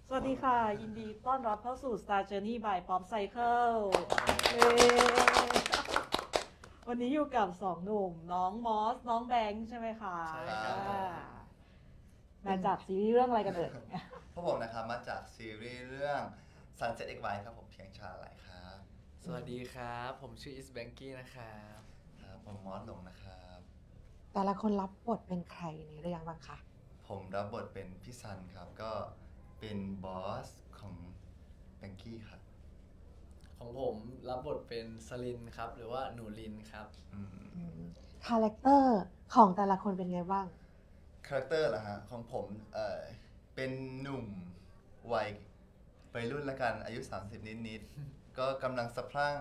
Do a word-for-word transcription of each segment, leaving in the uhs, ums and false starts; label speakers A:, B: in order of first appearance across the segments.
A: สวัสดีค่ะ ยินดีต้อนรับเข้าสู่ Star Journey by Pop Cycle เย้วันนี้อยู่กับสองหนุ่มน้องมอสน้องแบงค์ใช่ไหมคะ
B: ใช่ครับ
A: อ่ามาจากซีรีส์เรื่องอะไรกันเอ่ย
B: พวกผมนะครับมาจากซีรีส์เรื่อง Sunset X Y ครับผมเพียงชาไหลครับ
C: สวัสดีครับ ผมชื่ออิสแบงกี้นะครับ
B: ครับผมมอสหลงนะครับ
D: แต่ละคนรับบทเป็นใครในเรื่องบ้างคะ
B: ผมรับบทเป็นพี่ซันครับ ก็เป็นบอสของแบงกี้ครับ
C: ของผมรับบทเป็นสลินครับ หรือว่าหนูลินครับ
B: อืม
D: คาแรคเตอร์ของแต่ละคนเป็นไงบ้าง
B: คาแรคเตอร์เหรอฮะของผมเอ่อเป็นหนุ่มวัยวัยรุ่นละกันอายุ สามสิบ นิดๆ ก็กำลังสะพรั่ง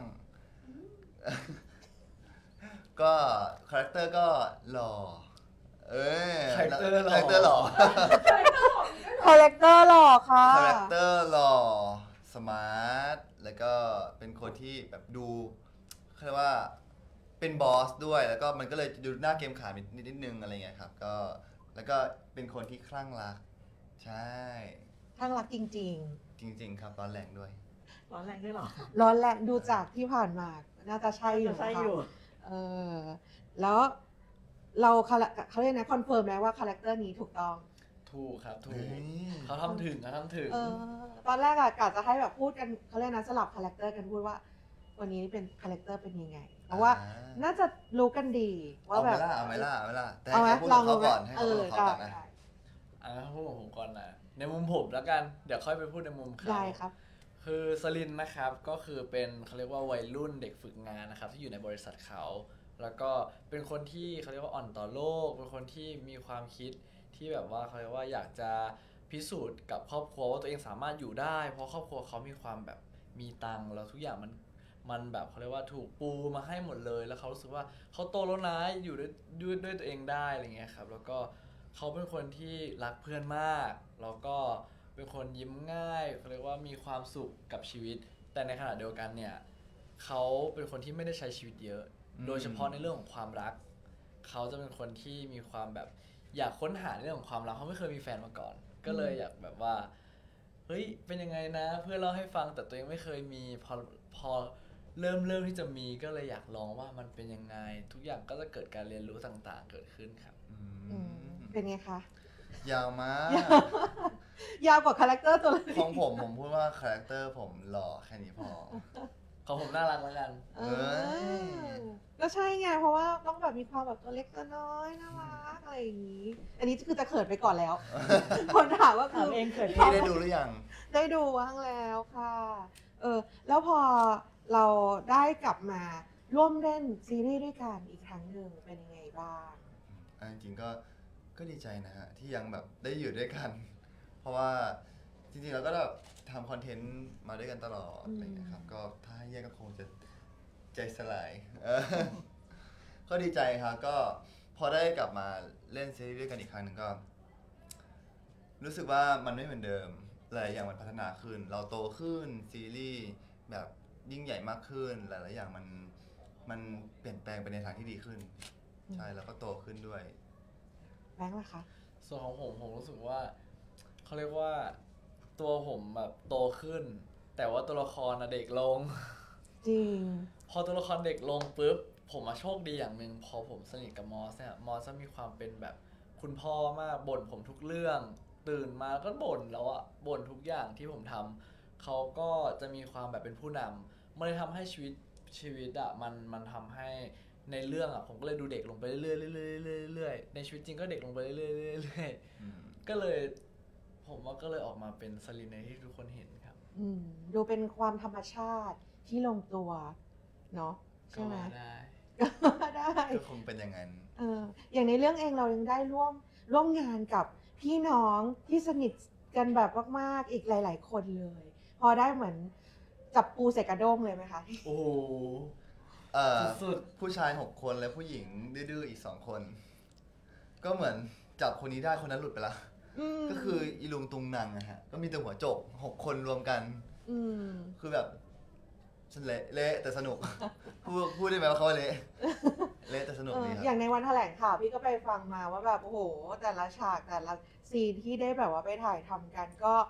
B: ก็คาแรคเตอร์ก็หล่อเออ
C: คาแรคเตอร์หล่อ
B: คาแรคเตอร์หล่อ
D: คาแรคเตอร์หล่อค่ะ
B: คาแรคเตอร์หล่อสมาร์ทแล้วก็เป็นคนที่แบบดูเขาเรียกว่าเป็นบอสด้วยแล้วก็มันก็เลยดูหน้าเกมขานิดนิดนึงอะไรเงี้ยครับก็แล้วก็เป็นคนที่คลั่งรักใช่
D: ข้างรักจริง
B: จริง ๆ ครับร้อนแรงด้วย
A: ร้อนแรงด้วยเหรอ
D: ๆ ร้อนแรงดูจากที่ผ่านมา น่าจะใช่อยู่
A: จะใช่อยู่
D: ค่ะเออแล้วเราเขาเขาเรียกนะคอนเฟิร์มแล้วว่าคาแรคเตอร์นี้ถูกต้อง
C: ถูกครับ ถู
B: เฮ้
C: ก
B: ย
C: เขาทำถึงเขาทำถึง
D: เออตอนแรกอะกะจะให้แบบพูดกันเขาเรียกนะสลับคาแรคเตอร์กันพูดว่า วันนี้เป็นคาแรคเตอร์เป็นยังไง เพราะว่า
B: อ่า
D: น่าจะรู้กันดีว่า
B: เอาไห
D: แบ
B: ม
D: บ
B: ล่ะเอาไหมล่ะเอาไหมล่ะแต่
D: เอาไหม
B: ให้เขาพูด
D: ล
B: ข
D: อ
B: อง ง
D: ดู
B: เขา
D: ไหม
B: ก่อนให้
D: เอ
B: เขาพู
D: อ
B: ดของเขาก่อนนะ
D: ได้
C: อ่ะพูดของผมก่อนนะ ในมุมผมแล้วกัน เดี๋ยวค่อยไปพูดในมุมเขา
D: ได้ครับ
C: คือสลินนะครับก็คือเป็นเขาเรียกว่าวัยรุ่นเด็กฝึกงานนะครับที่อยู่ในบริษัทเขา แล้วก็เป็นคนที่เขาเรียกว่าอ่อนต่อโลกเป็นคนที่มีความคิดที่แบบว่าเขาเรียกว่าอยากจะพิสูจน์กับครอบครัวว่าตัวเองสามารถอยู่ได้ เพราะครอบครัวเขามีความแบบมีตังค์แล้วทุกอย่างมันมันแบบเขาเรียกว่าถูกปูมาให้หมดเลย แล้วเขารู้สึกว่าเขาโตแล้วนะอยู่ด้วยด้วยด้วยตัวเองได้อะไรเงี้ยครับแล้วก็เขาเป็นคนที่รักเพื่อนมากแล้วก็เป็นคนยิ้มง่ายเขาเรียกว่ามีความสุขกับชีวิต แต่ในขณะเดียวกันเนี่ยเขาเป็นคนที่ไม่ได้ใช้ชีวิตเยอะ
B: อืม
C: โดยเฉพาะในเรื่องของความรักเขาจะเป็นคนที่มีความแบบอยากค้นหาในเรื่องของความรักเขาไม่เคยมีแฟนมาก่อน ก็เลยอยากแบบว่าเฮ้ยเป็นยังไงนะเพื่อนเล่าให้ฟังแต่ตัวเองไม่เคยมีพอพอเริ่มเริ่มที่จะมีก็เลยอยากลองว่ามันเป็นยังไง ทุกอย่างก็จะเกิดการเรียนรู้ต่างๆ เกิดขึ้นครับ
B: อื
D: อืม
B: ม
D: เป็นไงคะ
B: ยาวมาก
D: ยาวกว่าคาแรคเตอร์ตัวเลย
B: ของผมผมพูดว่าคาแรคเตอร์ผมหล่อแค่นี้พอ
C: ของผมน่ารักแล้วกัน
D: เออก็ใช่ไง เพราะว่าต้องแบบมีความแบบตัวเล็กตัวน้อยน่ารักอะไรอย่างนี้ อันนี้คือจะเขินไปก่อนแล้ว คนถามว่าคื
A: ถาม
D: อ
A: เองเขินเอ
B: พี่
A: ง
B: ได้ดูหรือยัง
D: ได้ดูบ้างแล้วค่ะ เออ แล้วพอเราได้กลับมาร่วมเล่นซีรีส์ด้วยกันอีกครั้งหนึ่งเป็นยังไงบ้าง
B: อ่ะจริงๆก็ก็ดีใจนะฮะที่ยังแบบได้อยู่ด้วยกัน เพราะว่าจริงๆเราก็แบบทำคอนเทนต์มาด้วยกันตลอด
D: อืม
B: อะไรเงี้ยครับก็ถ้าให้แยกก็คงจะใจสลายเออก็ดีใจครับก็พอได้กลับมาเล่นซีรีส์ด้วยกันอีกครั้งหนึ่งก็ รู้สึกว่ามันไม่เหมือนเดิมหลายอย่างมันพัฒนาขึ้น เราโตขึ้นซีรีส์แบบยิ่งใหญ่มากขึ้นหลายๆอย่างมันมันเปลี่ยนแปลงไปในทางที่ดีขึ้น ใช่แล้วก็โตขึ้นด้วย
D: แบงค์ล่ะคะ
C: ส่วนของผมผมรู้สึกว่าเขาเรียกว่าตัวผมแบบโตขึ้น แต่ว่าตัวละครนะเด็กลง
D: จริง
C: พอตัวละครเด็กลงปุ๊บผมมาโชคดีอย่างหนึ่งพอผมสนิทกับมอสเนี่ยมอสจะมีความเป็นแบบคุณพ่อมากบ่นผมทุกเรื่อง ตื่นมาก็บ่นแล้วอะบ่นทุกอย่างที่ผมทำเขาก็จะมีความแบบเป็นผู้นำมันเลยทำให้ชีวิตชีวิตอะมันมันทำให้ในเรื่องอะผมก็เลยดูเด็กลงไปเรื่อยๆเรื่อยๆเรื่อยๆในชีวิตจริงก็เด็กลงไปเรื่อยๆเรื่อยๆ
B: อืม
C: ก็เลย ผมว่าก็เลยออกมาเป็นสลินในที่ทุกคนเห็นครับ
D: อืม ดูเป็นความธรรมชาติที่ลงตัว เนาะใช่ไหม
C: ก็ได้
D: ก็ได้
B: ก็คงเป็นอย่างนั้น
D: เอออย่างในเรื่องเองเรายังได้ร่วมร่วมงานกับพี่น้องที่สนิทกันแบบมากๆอีกหลาย ๆ คนเลย พอได้เหมือนจับปูใส่กระด้งเลยไหมคะ
C: โอ้โห
B: เอ่อ
C: สุด
B: ผู้ชายหกคนและผู้หญิงดื้อๆอีกสองคน ก็เหมือนจับคนนี้ได้คนนั้นหลุดไปละ
D: อืม
B: ก็คืออีลุงตุงนังอะฮะ ก็มีแต่หัวโจกหกคนรวมกัน
D: อืม
B: คือแบบฉันเละเละแต่สนุก พูดพูดได้ไหมว่าเขาเละ เละแต่สนุก
D: เออ
B: ดีค
D: อย่า
B: รับ
D: งในวันแถลงข่าวพี่ก็ไปฟังมาว่าแบบโอ้โห แต่ละฉากแต่ละซีนที่ได้แบบว่าไปถ่ายทำกันก็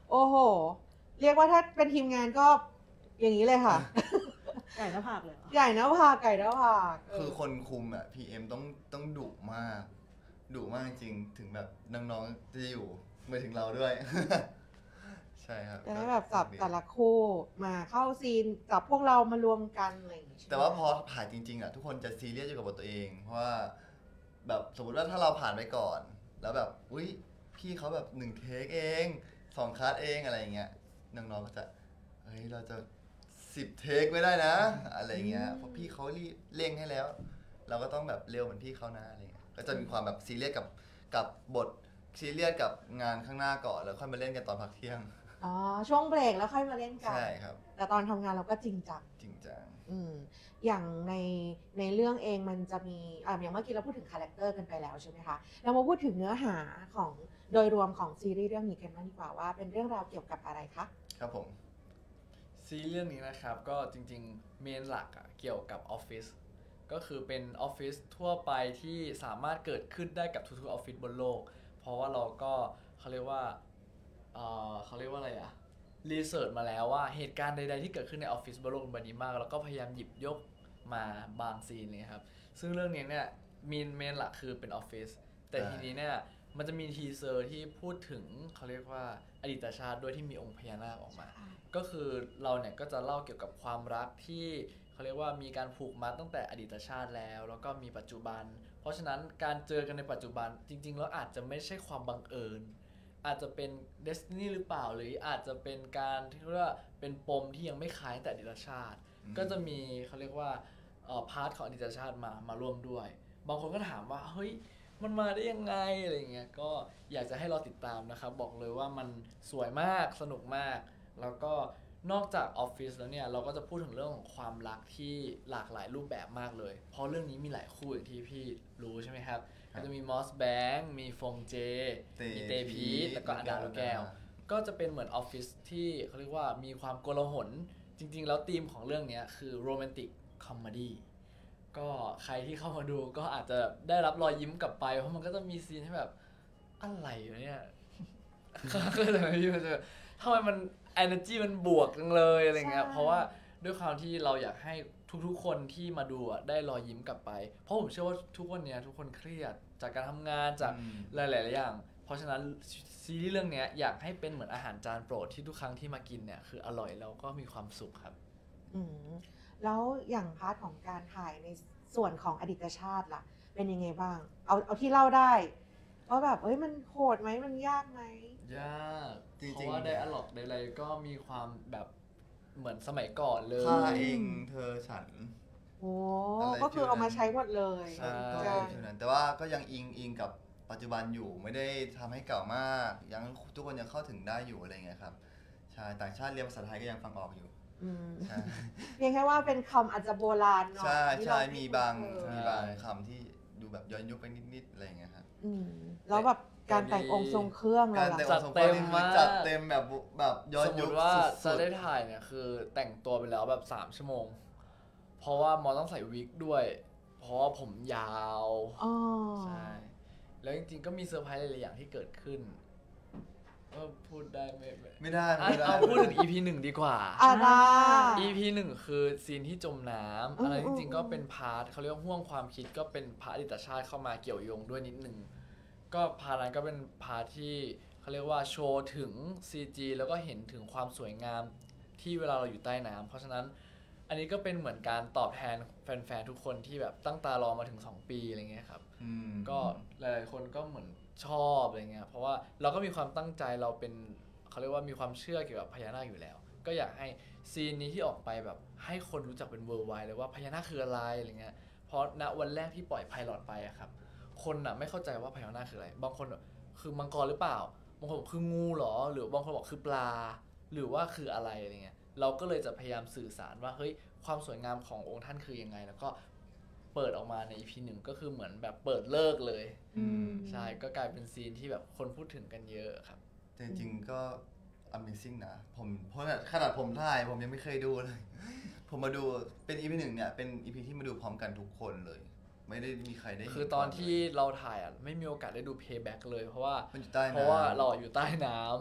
D: โอ้โห เรียกว่าถ้าเป็นทีมงานก็อย่างนี้เลยค่ะ
A: ไก่หน้าผากเลยเหรอ
D: ไก่หน้าผากไก่หน้าผากเ
B: คือคนคุมอ่ะ พี เอ็ม ต้องต้องดุมากดุมากจริงถึงแบบน้องๆจะอยู่มาถึงเราด้วย ใช่ครับ
D: จะได้แบบจับแต่ละคู่มาเข้าซีนจับพวกเรามารวมกันอะไรอย่างงี้ใช่ไหม
B: แต่ว่าพอผ่านจริงๆอ่ะทุกคนจะซีเรียสอยู่กับบทตัวเอง เพราะว่าแบบสมมติว่าถ้าเราผ่านไปก่อน แล้วแบบอุ้ยพี่เขาแบบหนึ่งเทคเองสองคัทเองอะไรอย่างเงี้ยน้องๆก็จะเฮ้ยเราจะสิบเทคไม่ได้นะ อะไรเงี้ยเพราะพี่เขารีบเร่งให้แล้ว เราก็ต้องแบบเร็วเหมือนพี่เขานะอะไรเงี้ยก็จะมีความแบบซีเรียสกับกับบทซีเรียสกับงานข้างหน้าก่อนแล้วค่อยมาเล่นกันตอนพักเที่ยง
D: อ๋อช่วงเบรกแล้วค่อยมาเล่นกัน
B: ใช่ครับ
D: แต่ตอนทำงานเราก็จริงจัง
B: จริงจัง
D: อืมอย่างในในเรื่องเองมันจะมีอ่าอย่างเมื่อกี้เราพูดถึงคาแรคเตอร์กันไปแล้วใช่ไหมคะเรามาพูดถึงเนื้อหาของโดยรวมของซีรีส์เรื่องนี้กันบ้างดีกว่าว่าเป็นเรื่องราวเกี่ยวกับอะไรคะ
B: ครับผม
C: ซีรีส์เรื่องนี้นะครับก็จริงๆเมนหลักอะเกี่ยวกับออฟฟิศก็คือเป็นออฟฟิศทั่วไปที่สามารถเกิดขึ้นได้กับทุกๆออฟฟิศบนโลก เพราะว่าเราก็เขาเรียกว่าเออเขาเรียกว่าอะไรอะรีเสิร์ชมาแล้วว่าเหตุการณ์ใดๆที่เกิดขึ้นในออฟฟิศบนโลกใบนี้มากแล้วก็พยายามหยิบยกมาบางซีนเลยครับซึ่งเรื่องนี้เนี่ยมีเมนหลักคือเป็นออฟฟิศแต่ทีนี้เนี่ยมันจะมีทีเซอร์ที่พูดถึงเขาเรียกว่าอดีตชาติด้วยที่มีองค์พญานาคออกมา ก็คือเราเนี่ยก็จะเล่าเกี่ยวกับความรักที่เขาเรียกว่ามีการผูกมัดตั้งแต่อดีตชาติแล้วแล้วก็มีปัจจุบัน เพราะฉะนั้นการเจอกันในปัจจุบันจริงๆแล้วอาจจะไม่ใช่ความบังเอิญอาจจะเป็นเดสตินีหรือเปล่าหรืออาจจะเป็นการที่เรียกว่าเป็นปมที่ยังไม่คล้ายแต่อดีตชาติ
B: อืม
C: ก็จะมีเขาเรียกว่าเอ่อพาร์ทของอดีตชาติมามาร่วมด้วย บางคนก็ถามว่าเฮ้ยมันมาได้ยังไงอะไรเงี้ยก็อยากจะให้เราติดตามนะครับบอกเลยว่ามันสวยมากสนุกมาก แล้วก็นอกจากออฟฟิศแล้วเนี่ยเราก็จะพูดถึงเรื่องของความรักที่หลากหลายรูปแบบมากเลย เพราะเรื่องนี้มีหลายคู่อย่างที่พี่รู้ใช่ไหมครับ
B: ครับ
C: ก็จะมีมอสแบงค์มีฟงเจ
B: เต
C: มีเตพี
B: พี
C: ทแล้วก็อันดาลูกแก้ว ก็จะเป็นเหมือนออฟฟิศที่เขาเรียกว่ามีความโกลาหลจริงๆ แล้วธีมของเรื่องนี้คือโรแมนติกคอมเมดี้ก็ใครที่เข้ามาดูก็อาจจะได้รับรอยยิ้มกลับไป เพราะมันก็จะมีซีนที่แบบอะไรวะเนี่ย ก็จะพี่มันจะทำไมมัน energy มันบวกจังเลยอะไรเงี้ย
D: ใช่
C: เพราะว่าด้วยความที่เราอยากให้ทุกๆ คนที่มาดูอะได้รอยยิ้มกลับไป เพราะผมเชื่อว่าทุกวันเนี้ยทุกคนเครียดจากการทำงานจาก
B: อืม
C: หลายๆอย่าง เพราะฉะนั้นซีรีส์เรื่องเนี้ยอยากให้เป็นเหมือนอาหารจานโปรดที่ทุกครั้งที่มากินเนี่ยคืออร่อยแล้วก็มีความสุขครับ
D: อืมแล้วอย่างพาร์ทของการถ่ายในส่วนของอดีตชาติล่ะ เป็นยังไงบ้าง เอาเอาที่เล่าได้ว่าแบบเอ้ยมันโหดไหมมันยากไหม
C: ยาก
B: จริงๆ
C: เพราะว่าไดอะล็อกใดๆก็มีความแบบเหมือนสมัยก่อนเลย
B: ข้าเองเธอฉัน
D: โอ้
B: อะไร
D: ก็คือเอามาใช้หมดเลย
C: ใช่
B: ก็
D: จ้ะ
B: เท่านั้นแต่ว่าก็ยังอิงอิงกับปัจจุบันอยู่ไม่ได้ทำให้เก่ามาก ยังทุกคนยังเข้าถึงได้อยู่อะไรเงี้ยครับใช่ต่างชาติเรียนภาษาไทยก็ยังฟังออกอยู่
D: อืม
B: ใช่
D: เพียงแค่ว่าเป็นคำอาจจะโบราณหน่อย
B: ใช่
D: ที่
B: ใช่
D: เราไ
B: มีบาง
D: คุ้นเคย
B: มีบางคำที่ดูแบบย้อนยุคไปนิดๆอะไรเงี้ยครับ
D: อืมแล้วแบบการแต่งองค์ทรงเครื่อง
B: กา
D: เรา
B: รแต่ง
D: ล่ะ
B: องค์ทรงเครื่องนี่คือจัดเต็มแบบแบบย้อน
C: สมม
B: ยุค
C: ติว่า
B: สุ
C: จะ
B: ด
C: ได้ถ่ายเนี่ยคือแต่งตัวไปแล้วแบบสามชั่วโมง เพราะว่ามอต้องใส่วิกด้วย เพราะว่าผมยาว
D: อ๋อ
C: ใช่ แล้วจริงๆก็มีเซอร์ไพรส์หลายๆอย่างที่เกิดขึ้นก็พูดได้ไม่ไม่
B: ๆไม่ได้
C: อ่ะ
B: ไม่ได้
C: เอาพูดถึง อี พี หนึ่งดีกว่า
D: อาดา
C: อี พี หนึ่งคือซีนที่จมน้ำ
D: อืม
C: อันนั้นจริง
D: อืม
C: ๆก็เป็นพาร์ทเขาเรียกว่าห่วงความคิดก็เป็นพาร์ทอดีตชาติเข้ามาเกี่ยวโยงด้วยนิดนึง ก็พาร์ทนั้นก็เป็นพาร์ทที่เขาเรียกว่าโชว์ถึง ซี จี แล้วก็เห็นถึงความสวยงามที่เวลาเราอยู่ใต้น้ำเพราะฉะนั้นอันนี้ก็เป็นเหมือนการตอบแทนแฟนๆทุกคนที่แบบตั้งตารอมาถึงสองปีอะไรเงี้ยครับ
B: อืม
C: ก็หลายๆคนก็เหมือนชอบอะไรเงี้ย เพราะว่าเราก็มีความตั้งใจเราเป็นเขาเรียกว่ามีความเชื่อเกี่ยวกับพญานาคอยู่แล้ว ก็อยากให้ซีนนี้ที่ออกไปแบบให้คนรู้จักเป็นเวอร์ไวเลยว่าพญานาคคืออะไรอะไรเงี้ย เพราะณวันแรกที่ปล่อยไพลอตไปอะครับ คนอะไม่เข้าใจว่าพญานาคคืออะไร บางคนแบบคือมังกรหรือเปล่า บางคนบอกคืองูเหรอ หรือบางคนบอกคือปลา หรือว่าคืออะไรอะไรเงี้ย เราก็เลยจะพยายามสื่อสารว่าเฮ้ยความสวยงามขององค์ท่านคือยังไง แล้วก็เปิดออกมาใน อี พี หนึ่งก็คือเหมือนแบบเปิดเลิกเลย
D: อืม
C: ใช่ ก็กลายเป็นซีนที่แบบคนพูดถึงกันเยอะครับ
B: แต่จริงๆก็ Amazing นะผมเพราะขนาดผมถ่ายผมยังไม่เคยดูเลย ผมมาดูเป็น อี พี หนึ่งเนี่ยเป็น อี พี ที่มาดูพร้อมกันทุกคนเลย ไม่ได้มีใครได้เห็
C: คือตอนที่เราถ่ายอ่ะไม่มีโอกาสได้ดู playback เลยเพราะว่า
B: มันอยู่ใต้น้ำ
C: เพราะว่าเราอยู่ใต้น้ำ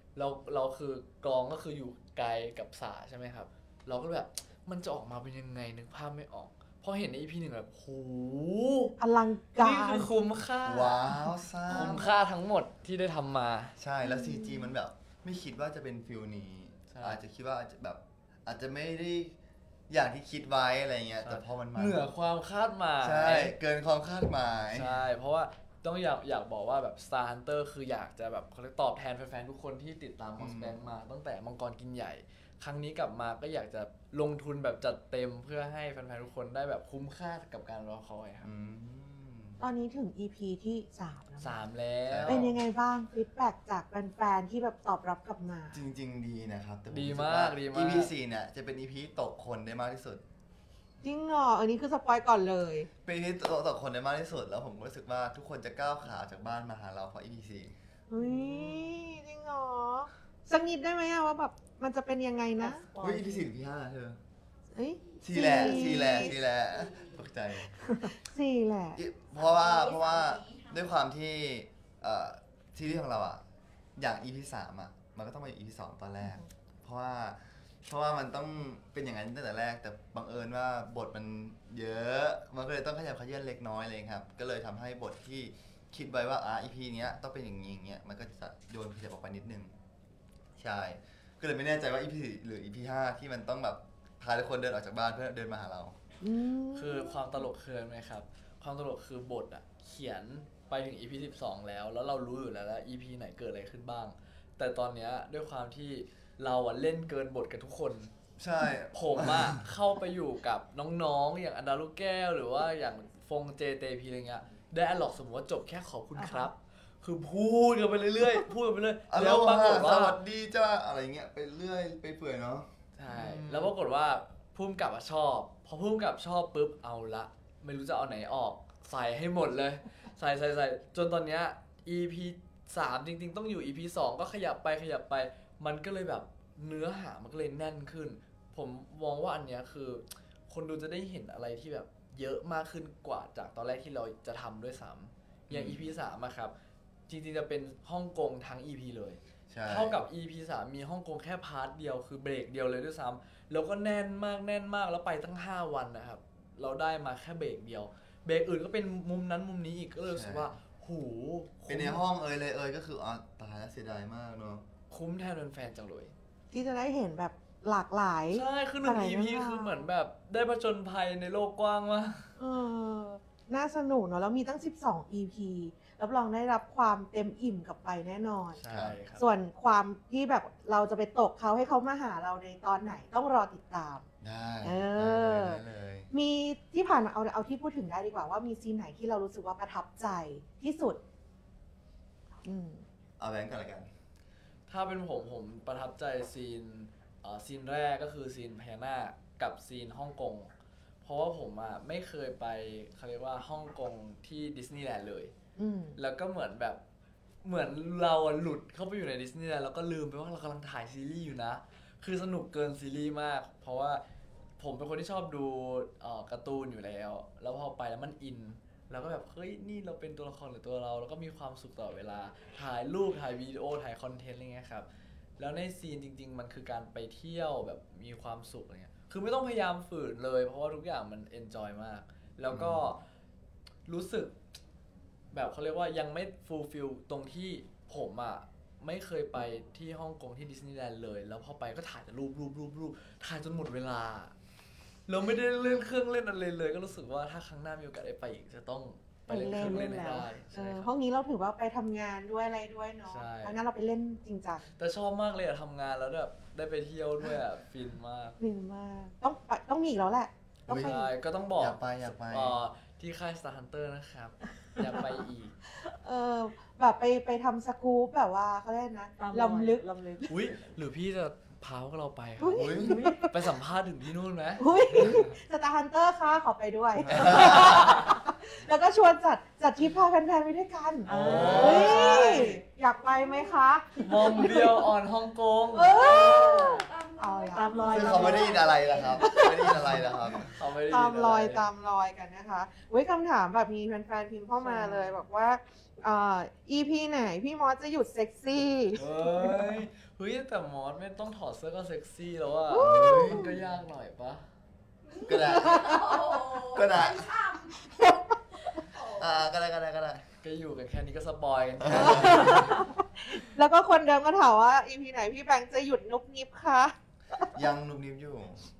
C: เราเราคือกลองก็คืออยู่ไกลกับสาใช่ไหมครับเราก็แบบมันจะออกมาเป็นยังไงนึกภาพไม่ออกพอเห็นใน อี พี หนึ่งแบบโห
D: อลังกา
C: นี่
D: ร
C: คือคุ้มค่า
B: ว้าวซ่า
C: คุ้มค่าทั้งหมดที่ได้ทำมา
B: ใช่แล้ว ซี จี มันแบบไม่คิดว่าจะเป็นฟิลนี้
C: ใช่
B: อาจจะคิดว่าอาจจะแบบอาจจะไม่ได้อย่างที่คิดไว้อะไรเงี้ยแต่พอมันมา
C: เหนือความคาดหมาย
B: ใช่เกินความคาดหมาย
C: ใช่เพราะว่าต้องอยากอยากบอกว่าแบบ Star Hunter คืออยากจะแบบเขาเรียกตอบแทนแฟนๆทุกคนที่ติดตาม Box Bank มาตั้งแต่มังกรกินใหญ่ ครั้งนี้กลับมาก็อยากจะลงทุนแบบจัดเต็มเพื่อให้แฟนๆทุกคนได้แบบคุ้มค่ากับการรอคอยครับ
B: อืม
D: ตอนนี้ถึง อี พี ที่สามแล้ว
C: สามแล้ว
D: เป็นยังไงบ้างฟีดแบ็กจากแฟนๆที่แบบตอบรับกลับมา
B: จริง ๆ ดีนะครับแต่ผ
C: ดี
B: รู้สึ
C: มาก
B: ว่า
C: ดีมาก
B: อี พี สี่เนี่ยจะเป็น อี พี ตกคนได้มากที่สุด
D: จริงเหรออันนี้คือสปอยก่อนเลย
B: เป็น อี พี ตกตกคนได้มากที่สุดแล้วผมก็รู้สึกว่าทุกคนจะก้าวขาจากบ้านมาหาเราเพราะ อี พี สี่
D: เฮ้ยจริงเหรอสักนิดได้ไหมอะว่าแบบมันจะเป็นยังไงนะ
B: เฮ้ย อี พี สี่ หรือ อี พี ห้า เธอ
D: เอ้ย
B: สี่แหละสี่แหละสี่แหละตกใจ
D: สี่แหละ
B: เพราะว่าเพราะว่าด้วยความที่เอ่อซีรีส์ของเราอ่ะอย่าง อี พี สามอ่ะมันก็ต้องมา อี พี สองตอนแรก เพราะว่าเพราะว่ามันต้องเป็นอย่างนั้นตั้งแต่แรกแต่บังเอิญว่าบทมันเยอะมันก็เลยต้องขยับขยื่นเล็กน้อยเลยครับก็เลยทำให้บทที่คิดไว้ว่าอ่ะ อี พี เนี้ยต้องเป็นอย่างนี้อย่างเงี้ยมันก็จะโยนขยับออกไปนิดนึงใช่ก็เลยไม่แน่ใจว่า อี พี หรือ อี พี ห้าที่มันต้องแบบพาทุกคนเดินออกจากบ้านเพื่อเดินมาหาเรา
D: อืม
C: คือความตลกคืออะไรไหมครับ ความตลกคือบทอ่ะเขียนไปถึง อี พี สิบสองแล้ว แล้วเรารู้อยู่แล้วว่า อี พี ไหนเกิดอะไรขึ้นบ้าง แต่ตอนเนี้ยด้วยความที่เราอ่ะเล่นเกินบทกันทุกคน
B: ใช่
C: ผมอ่ะ เข้าไปอยู่กับน้องๆ อย่างอันดาลูกแก้ว หรือว่าอย่างฟงเจเตพีอะไรเงี้ยได้อะล็อกสมมติว่าจบแค่ขอบคุณครับ คือพูดกันไปเรื่อยๆ พูดกันไปเรื่อย
B: อาร
C: แล้ว
B: มณ์
C: ปรากฏ
B: ส
C: ว่า
B: วัสดีจ้าอะไรเงี้ยไปเรื่อยไปเปื่อยเนาะ
C: ใช่ แล้วปรากฏว่าพุ่มกับอะชอบ พอพุ่มกับชอบปุ๊บเอาละ ไม่รู้จะเอาไหนออก ใส่ให้หมดเลย ใส่ใส่ใส่จนตอนเนี้ย อี พี สามจริงๆต้องอยู่ อี พี สองก็ขยับไปขยับไป มันก็เลยแบบเนื้อหามันก็เลยแน่นขึ้น ผมมองว่าอันเนี้ยคือ คนดูจะได้เห็นอะไรที่แบบเยอะมากขึ้นกว่าจากตอนแรกที่เราจะทำด้วยซ้ำอย่าง อี พี สามอะครับ จริงๆจะเป็นฮ่องกงทั้ง อี พี เลย
B: ใช่
C: เท่ากับ อี พี สามมีฮ่องกงแค่พาร์ทเดียวคือเบรกเดียวเลยด้วยซ้ำแล้วก็แน่นมากแน่นมากแล้วไปตั้งห้าวันนะครับ เราได้มาแค่เบรกเดียว เบรกอื่นก็เป็นมุมนั้นมุมนี้อีกก็เลยรู้สึกว่าหู
B: เป็นในห้องเอ่ยเลยเอ่ยก็คืออ๋อตายแล้วเสียดายมากเนาะ
C: คุ้มแทนแฟนๆจังเลย
D: ที่จะได้เห็นแบบหลากหลาย
C: ใช่คือหนึ่ง
D: อะไร
C: อี พี
D: บ้าง
C: คือเหมือนแบบได้ผจญภัยในโลกกว้างมาก
D: เออน่าสนุกเนาะแล้วมีตั้งสิบสอง อี พี รับรองได้รับความเต็มอิ่มกลับไปแน่นอน
C: ใช่ครับ
D: ส่วนความที่แบบเราจะไปตกเขาให้เขามาหาเราในตอนไหนต้องรอติดตาม
B: ได้
D: เอ
B: ได้
D: อ
B: เลยได้เลย
D: มีที่ผ่านมาเอาเอาที่พูดถึงได้ดีกว่าว่ามีซีนไหนที่เรารู้สึกว่าประทับใจที่สุด อืม
B: เอาแบงค์กันละกัน
C: ถ้าเป็นผมผมประทับใจซีนเอ่อซีนแรกก็คือซีนพญานาคกับซีนฮ่องกง เพราะว่าผมอ่ะไม่เคยไปเขาเรียกว่าฮ่องกงที่ดิสนีย์แลนด์เลย
D: อืม
C: แล้วก็เหมือนแบบเหมือนเราอะหลุดเข้าไปอยู่ในดิสนีย์แลนด์แล้วก็ลืมไปว่าเรากำลังถ่ายซีรีส์อยู่นะ คือสนุกเกินซีรีส์มาก เพราะว่าผมเป็นคนที่ชอบดูเอ่อการ์ตูนอยู่แล้ว แล้วพอไปแล้วมันอิน แล้วก็แบบเฮ้ยนี่เราเป็นตัวละครหรือตัวเรา แล้วก็มีความสุขตลอดเวลา ถ่ายรูปถ่ายวิดีโอถ่ายคอนเทนต์อะไรเงี้ยครับ แล้วในซีนจริง ๆ มันคือการไปเที่ยวแบบมีความสุขอะไรเงี้ย คือไม่ต้องพยายามฝืนเลย เพราะว่าทุกอย่างมันเอนจอยมาก แล้วก็รู้สึกแบบเขาเรียกว่ายังไม่ฟูลฟิลตรงที่ผมอ่ะไม่เคยไปที่ฮ่องกงที่ดิสนีย์แลนด์เลย แล้วพอไปก็ถ่ายแต่รูปรูปรูปรูปถ่ายจนหมดเวลา เราไม่ได้เล่นเครื่องเล่นอะไรเลย ก็รู้สึกว่าถ้าครั้งหน้ามีโอกาสได้ไปอีกจะต้องไปเล่นเครื่องเล่นให้ได้
D: เอ
C: ใช่
D: อ
C: ครับ
D: ห้องนี้เราถือว่าไปทำงานด้วยอะไรด้วยเนาะ
C: ใช่
D: เพราะงั้นเราไปเล่นจริงจัง
C: แต่ชอบมากเลยอะทำงานแล้วแบบได้ไปเที่ยวด้วยอะฟินมาก
D: ดีมากต้องไปต้องมีอีกแล้วแหละ ต้องไป
C: ใช่ก็ต้องบอก
B: อยากไปอยากไป
C: เอ่อที่ค่าย Star Hunter นะครับ อยากไปอีก
D: เออแบบไปไปทำสกู๊ปแบบว่าเขาเรียกนะ
A: ตาม
D: ลำลึก
A: ลำลึก
C: อุ้ยหรือพี่จะพาพวกเราไปครั
D: อุ๊
C: บ
D: ย
B: อุ้ย
C: ไปสัมภาษณ์ถึงที่นู่นไหม
D: หุ้ยสตาร์ฮันเตอร์ค่ะขอไปด้วย แล้วก็ชวนจัดจัดทริปพาแฟนๆไปด้วยกัน
A: โอ้
D: เฮ้ยอยากไปไหมคะ
C: มอมเบียวออนฮ่องกง
D: เออ
A: ตาม
D: เอาละ
A: ตามรอย
B: ซึ่งเขาไม่ได้ยินอะไรนะครับ ไม่ได้ยินอะไรนะครับ
C: เขาไม่ได้
D: ตามรอย
C: ะไ
D: ตามรอยกันนะคะเว้ยคำถามแบบมีแฟนๆพิมพ์เข้ามาเลยบอกว่าเอ่อ อี พี ไหนพี่มอสจะหยุดเซ็กซี่
C: เฮ้ยเฮ้ยแต่มอสไม่ต้องถอดเสื้อก็เซ็กซี่แล้วอ่ะมันก็ยากหน่อยปะ
B: ก็ได้ ก็ได้
E: ช่
B: อ่าก็ได้ก็ได้ก็ได้
C: ก็อยู่กันแค่นี้ก็สปอยกันแค่
D: แล้วก็คนเดิมก็ถามว่า อี พี ไหนพี่แบงค์จะหยุดนุบนิบคะ
B: ยังนุ่มนิ่มอยู่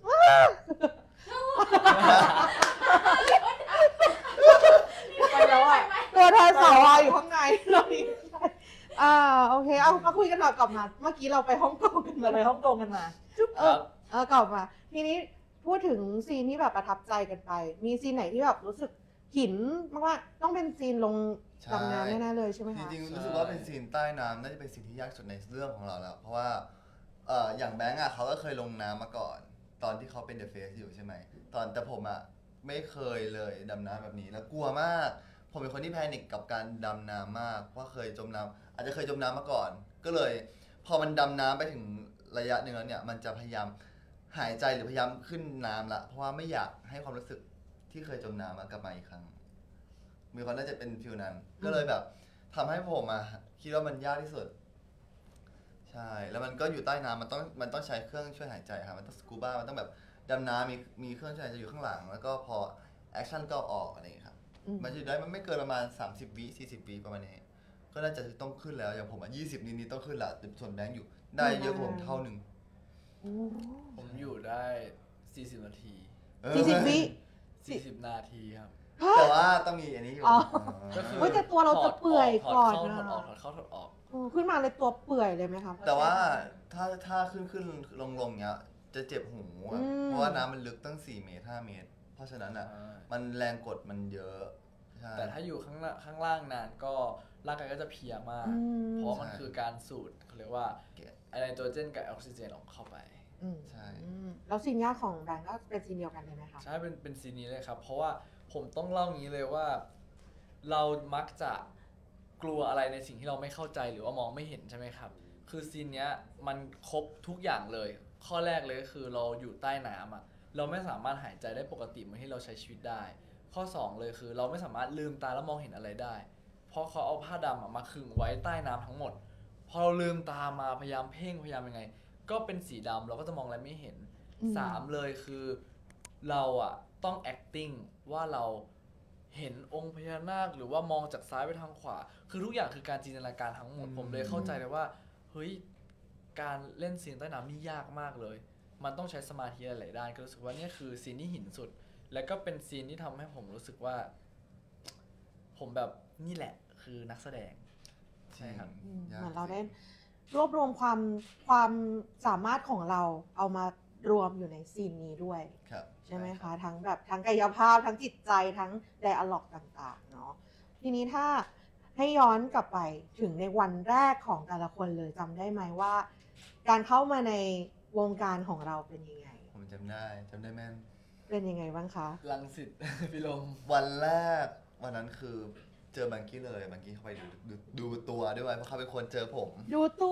A: ไปแล้วอ่ะ
D: ตัวแทนสาววายอยู่ข้างในเราอีกอ่าโอเคเอามาคุยกันหน่อยกลับมาเมื่อกี้เราไปฮ่องกงกันมา
A: เราไป
D: เลย
A: ฮ่องกงกันมา
D: เออเออกลับมาทีนี้พูดถึงซีนที่แบบประทับใจกันไป มีซีนไหนที่แบบรู้สึกหินมากว่าต้องเป็นซีนลง
B: ใช่
D: ดำน้ำแน่ๆเลยใช่ไหม
B: จ
D: คะ
B: ริงๆรู้สึกว่าเป็นซีนใต้น้ำน่าจะเป็นซีนที่ยากสุดในเรื่องของเราแล้ว เพราะว่าเอ่ออย่างแบงก์อ่ะเขาก็เคยลงน้ำมาก่อน ตอนที่เขาเป็นเดอะเฟสอยู่ใช่ไหมตอนแต่ผมอ่ะไม่เคยเลยดำน้ำแบบนี้แล้วกลัวมาก ผมเป็นคนที่แพนิคกับการดำน้ำมากเพราะเคยจมน้ำอาจจะเคยจมน้ำมาก่อน ก็เลย พอมันดำน้ำไปถึงระยะหนึ่งแล้วเนี่ยมันจะพยายามหายใจหรือพยายามขึ้นน้ำละเพราะว่าไม่อยากให้ความรู้สึกที่เคยจมน้ำมากลับมาอีกครั้ง มีความน่าจะเป็นฟิลนั้น ก็เลยแบบทำให้ผมอะคิดว่ามันยากที่สุด ใช่ แล้วมันก็อยู่ใต้น้ำมันต้องมันต้องใช้เครื่องช่วยหายใจครับมันต้องสกูบ้ามันต้องแบบดำน้ำมีมีเครื่องช่วยหายใจอยู่ข้างหลัง แล้วก็พอแอคชั่นก็ออกอะไรอย่างเงี้ยครับ
D: อืม
B: มันอยู่ได้มันไม่เกินประมาณสามสิบวิสี่สิบวิประมาณนี้ ก็น่าจะต้องขึ้นแล้วอย่างผมอ่ะยี่สิบนิดๆต้องขึ้นละแต่ส่วนแบงค์อยู่ได้เยอะกว่าผมเท่าหนึ่ง
D: โอ้
C: ผมอยู่ได้สี่สิบนาที
B: เออ
D: สี่สิบวิ
C: สี่สิบนาทีครับ
B: แต่ว่าต้องมีอันนี้อยู่
D: อ๋อ
C: ก็คือ
D: เฮ้ยแต่ตัวเราจะเปื่อยก่อน
C: ถอด
D: นะ
C: เข้าถอดออกถอดเข้าถอดออก
D: โอ้ขึ้นมาเลยตัวเปื่อยเลยไหมคะ
B: แต่ว่าถ้าถ้าขึ้นขึ้นลงลงเนี้ยจะเจ็บหูอะ
D: อืม
B: เพราะว่าน้ำมันลึกตั้งสี่เมตรห้าเมตร เพราะฉะนั้นอ่ะ
C: ใช่
B: มันแรงกดมันเยอะใช่
C: แต่ถ้าอยู่ข้างล่างข้างล่างนานก็ร่างกายก็จะเพลียมาก
D: อืม
C: เพราะมัน
B: ใช่
C: คือการสูดเขาเรียกว่าไนโตรเจนกับออกซิเจนออกเข้าไป
D: อืม
B: ใช่
D: อืมแล้วซีนยากของแบงก์ก็เป็นซีนเดียวกันเลยไหมคะ
C: ใช่เป็นเป็นซีนนี้เลยครับ เพราะว่าผมต้องเล่างี้เลยว่า เรามักจะกลัวอะไรในสิ่งที่เราไม่เข้าใจหรือว่ามองไม่เห็นใช่ไหมครับ คือซีนเนี้ยมันครบทุกอย่างเลย ข้อแรกเลยก็คือเราอยู่ใต้น้ำอ่ะเราไม่สามารถหายใจได้ปกติเหมือนที่เราใช้ชีวิตได้ ข้อสองเลยคือเราไม่สามารถลืมตาแล้วมองเห็นอะไรได้ เพราะเขาเอาผ้าดำอะมาขึงไว้ใต้น้ำทั้งหมด พอเราลืมตามาพยายามเพ่งพยายามยังไง ก็เป็นสีดำเราก็จะมองอะไรไม่เห็น
D: อืม
C: สามเลยคือเราอะต้อง acting ว่าเราเห็นองค์พญานาคหรือว่ามองจากซ้ายไปทางขวา คือทุกอย่างคือการจินตนาการทั้งหมด
B: อืม
C: ผมเลยเข้าใจเลยว่าเฮ้ยการเล่นซีนใต้น้ำนี่ยากมากเลย มันต้องใช้สมาธิหลายๆด้านก็รู้สึกว่านี่คือซีนที่หินสุด แล้วก็เป็นซีนที่ทำให้ผมรู้สึกว่า ผมแบบนี่แหละคือนักแสดง ใช่ครับ
D: อืม
B: ยาก
D: เหมือนเรา
B: จริง
D: ได้รวบรวมความความสามารถของเราเอามารวมอยู่ในซีนนี้ด้วย
B: ครับ
D: ใช่ไหมคะ ทั้งแบบทั้งกายภาพทั้งจิตใจทั้งไดอะล็อกต่างๆเนาะทีนี้ถ้าให้ย้อนกลับไปถึงในวันแรกของแต่ละคนเลยจำได้ไหมว่า การเข้ามาในวงการของเราเป็นยังไง
B: ผมจำได้จำได้แม่น
D: เป็นยังไงบ้างคะ
C: ลังสิต พี่ลม
B: วันแรกวันนั้นคือเจอบังกี้เลยบังกี้เข้าไปดูดูดูตัวด้วยเพราะเขาเป็นคนเจอผม
D: ดูตัว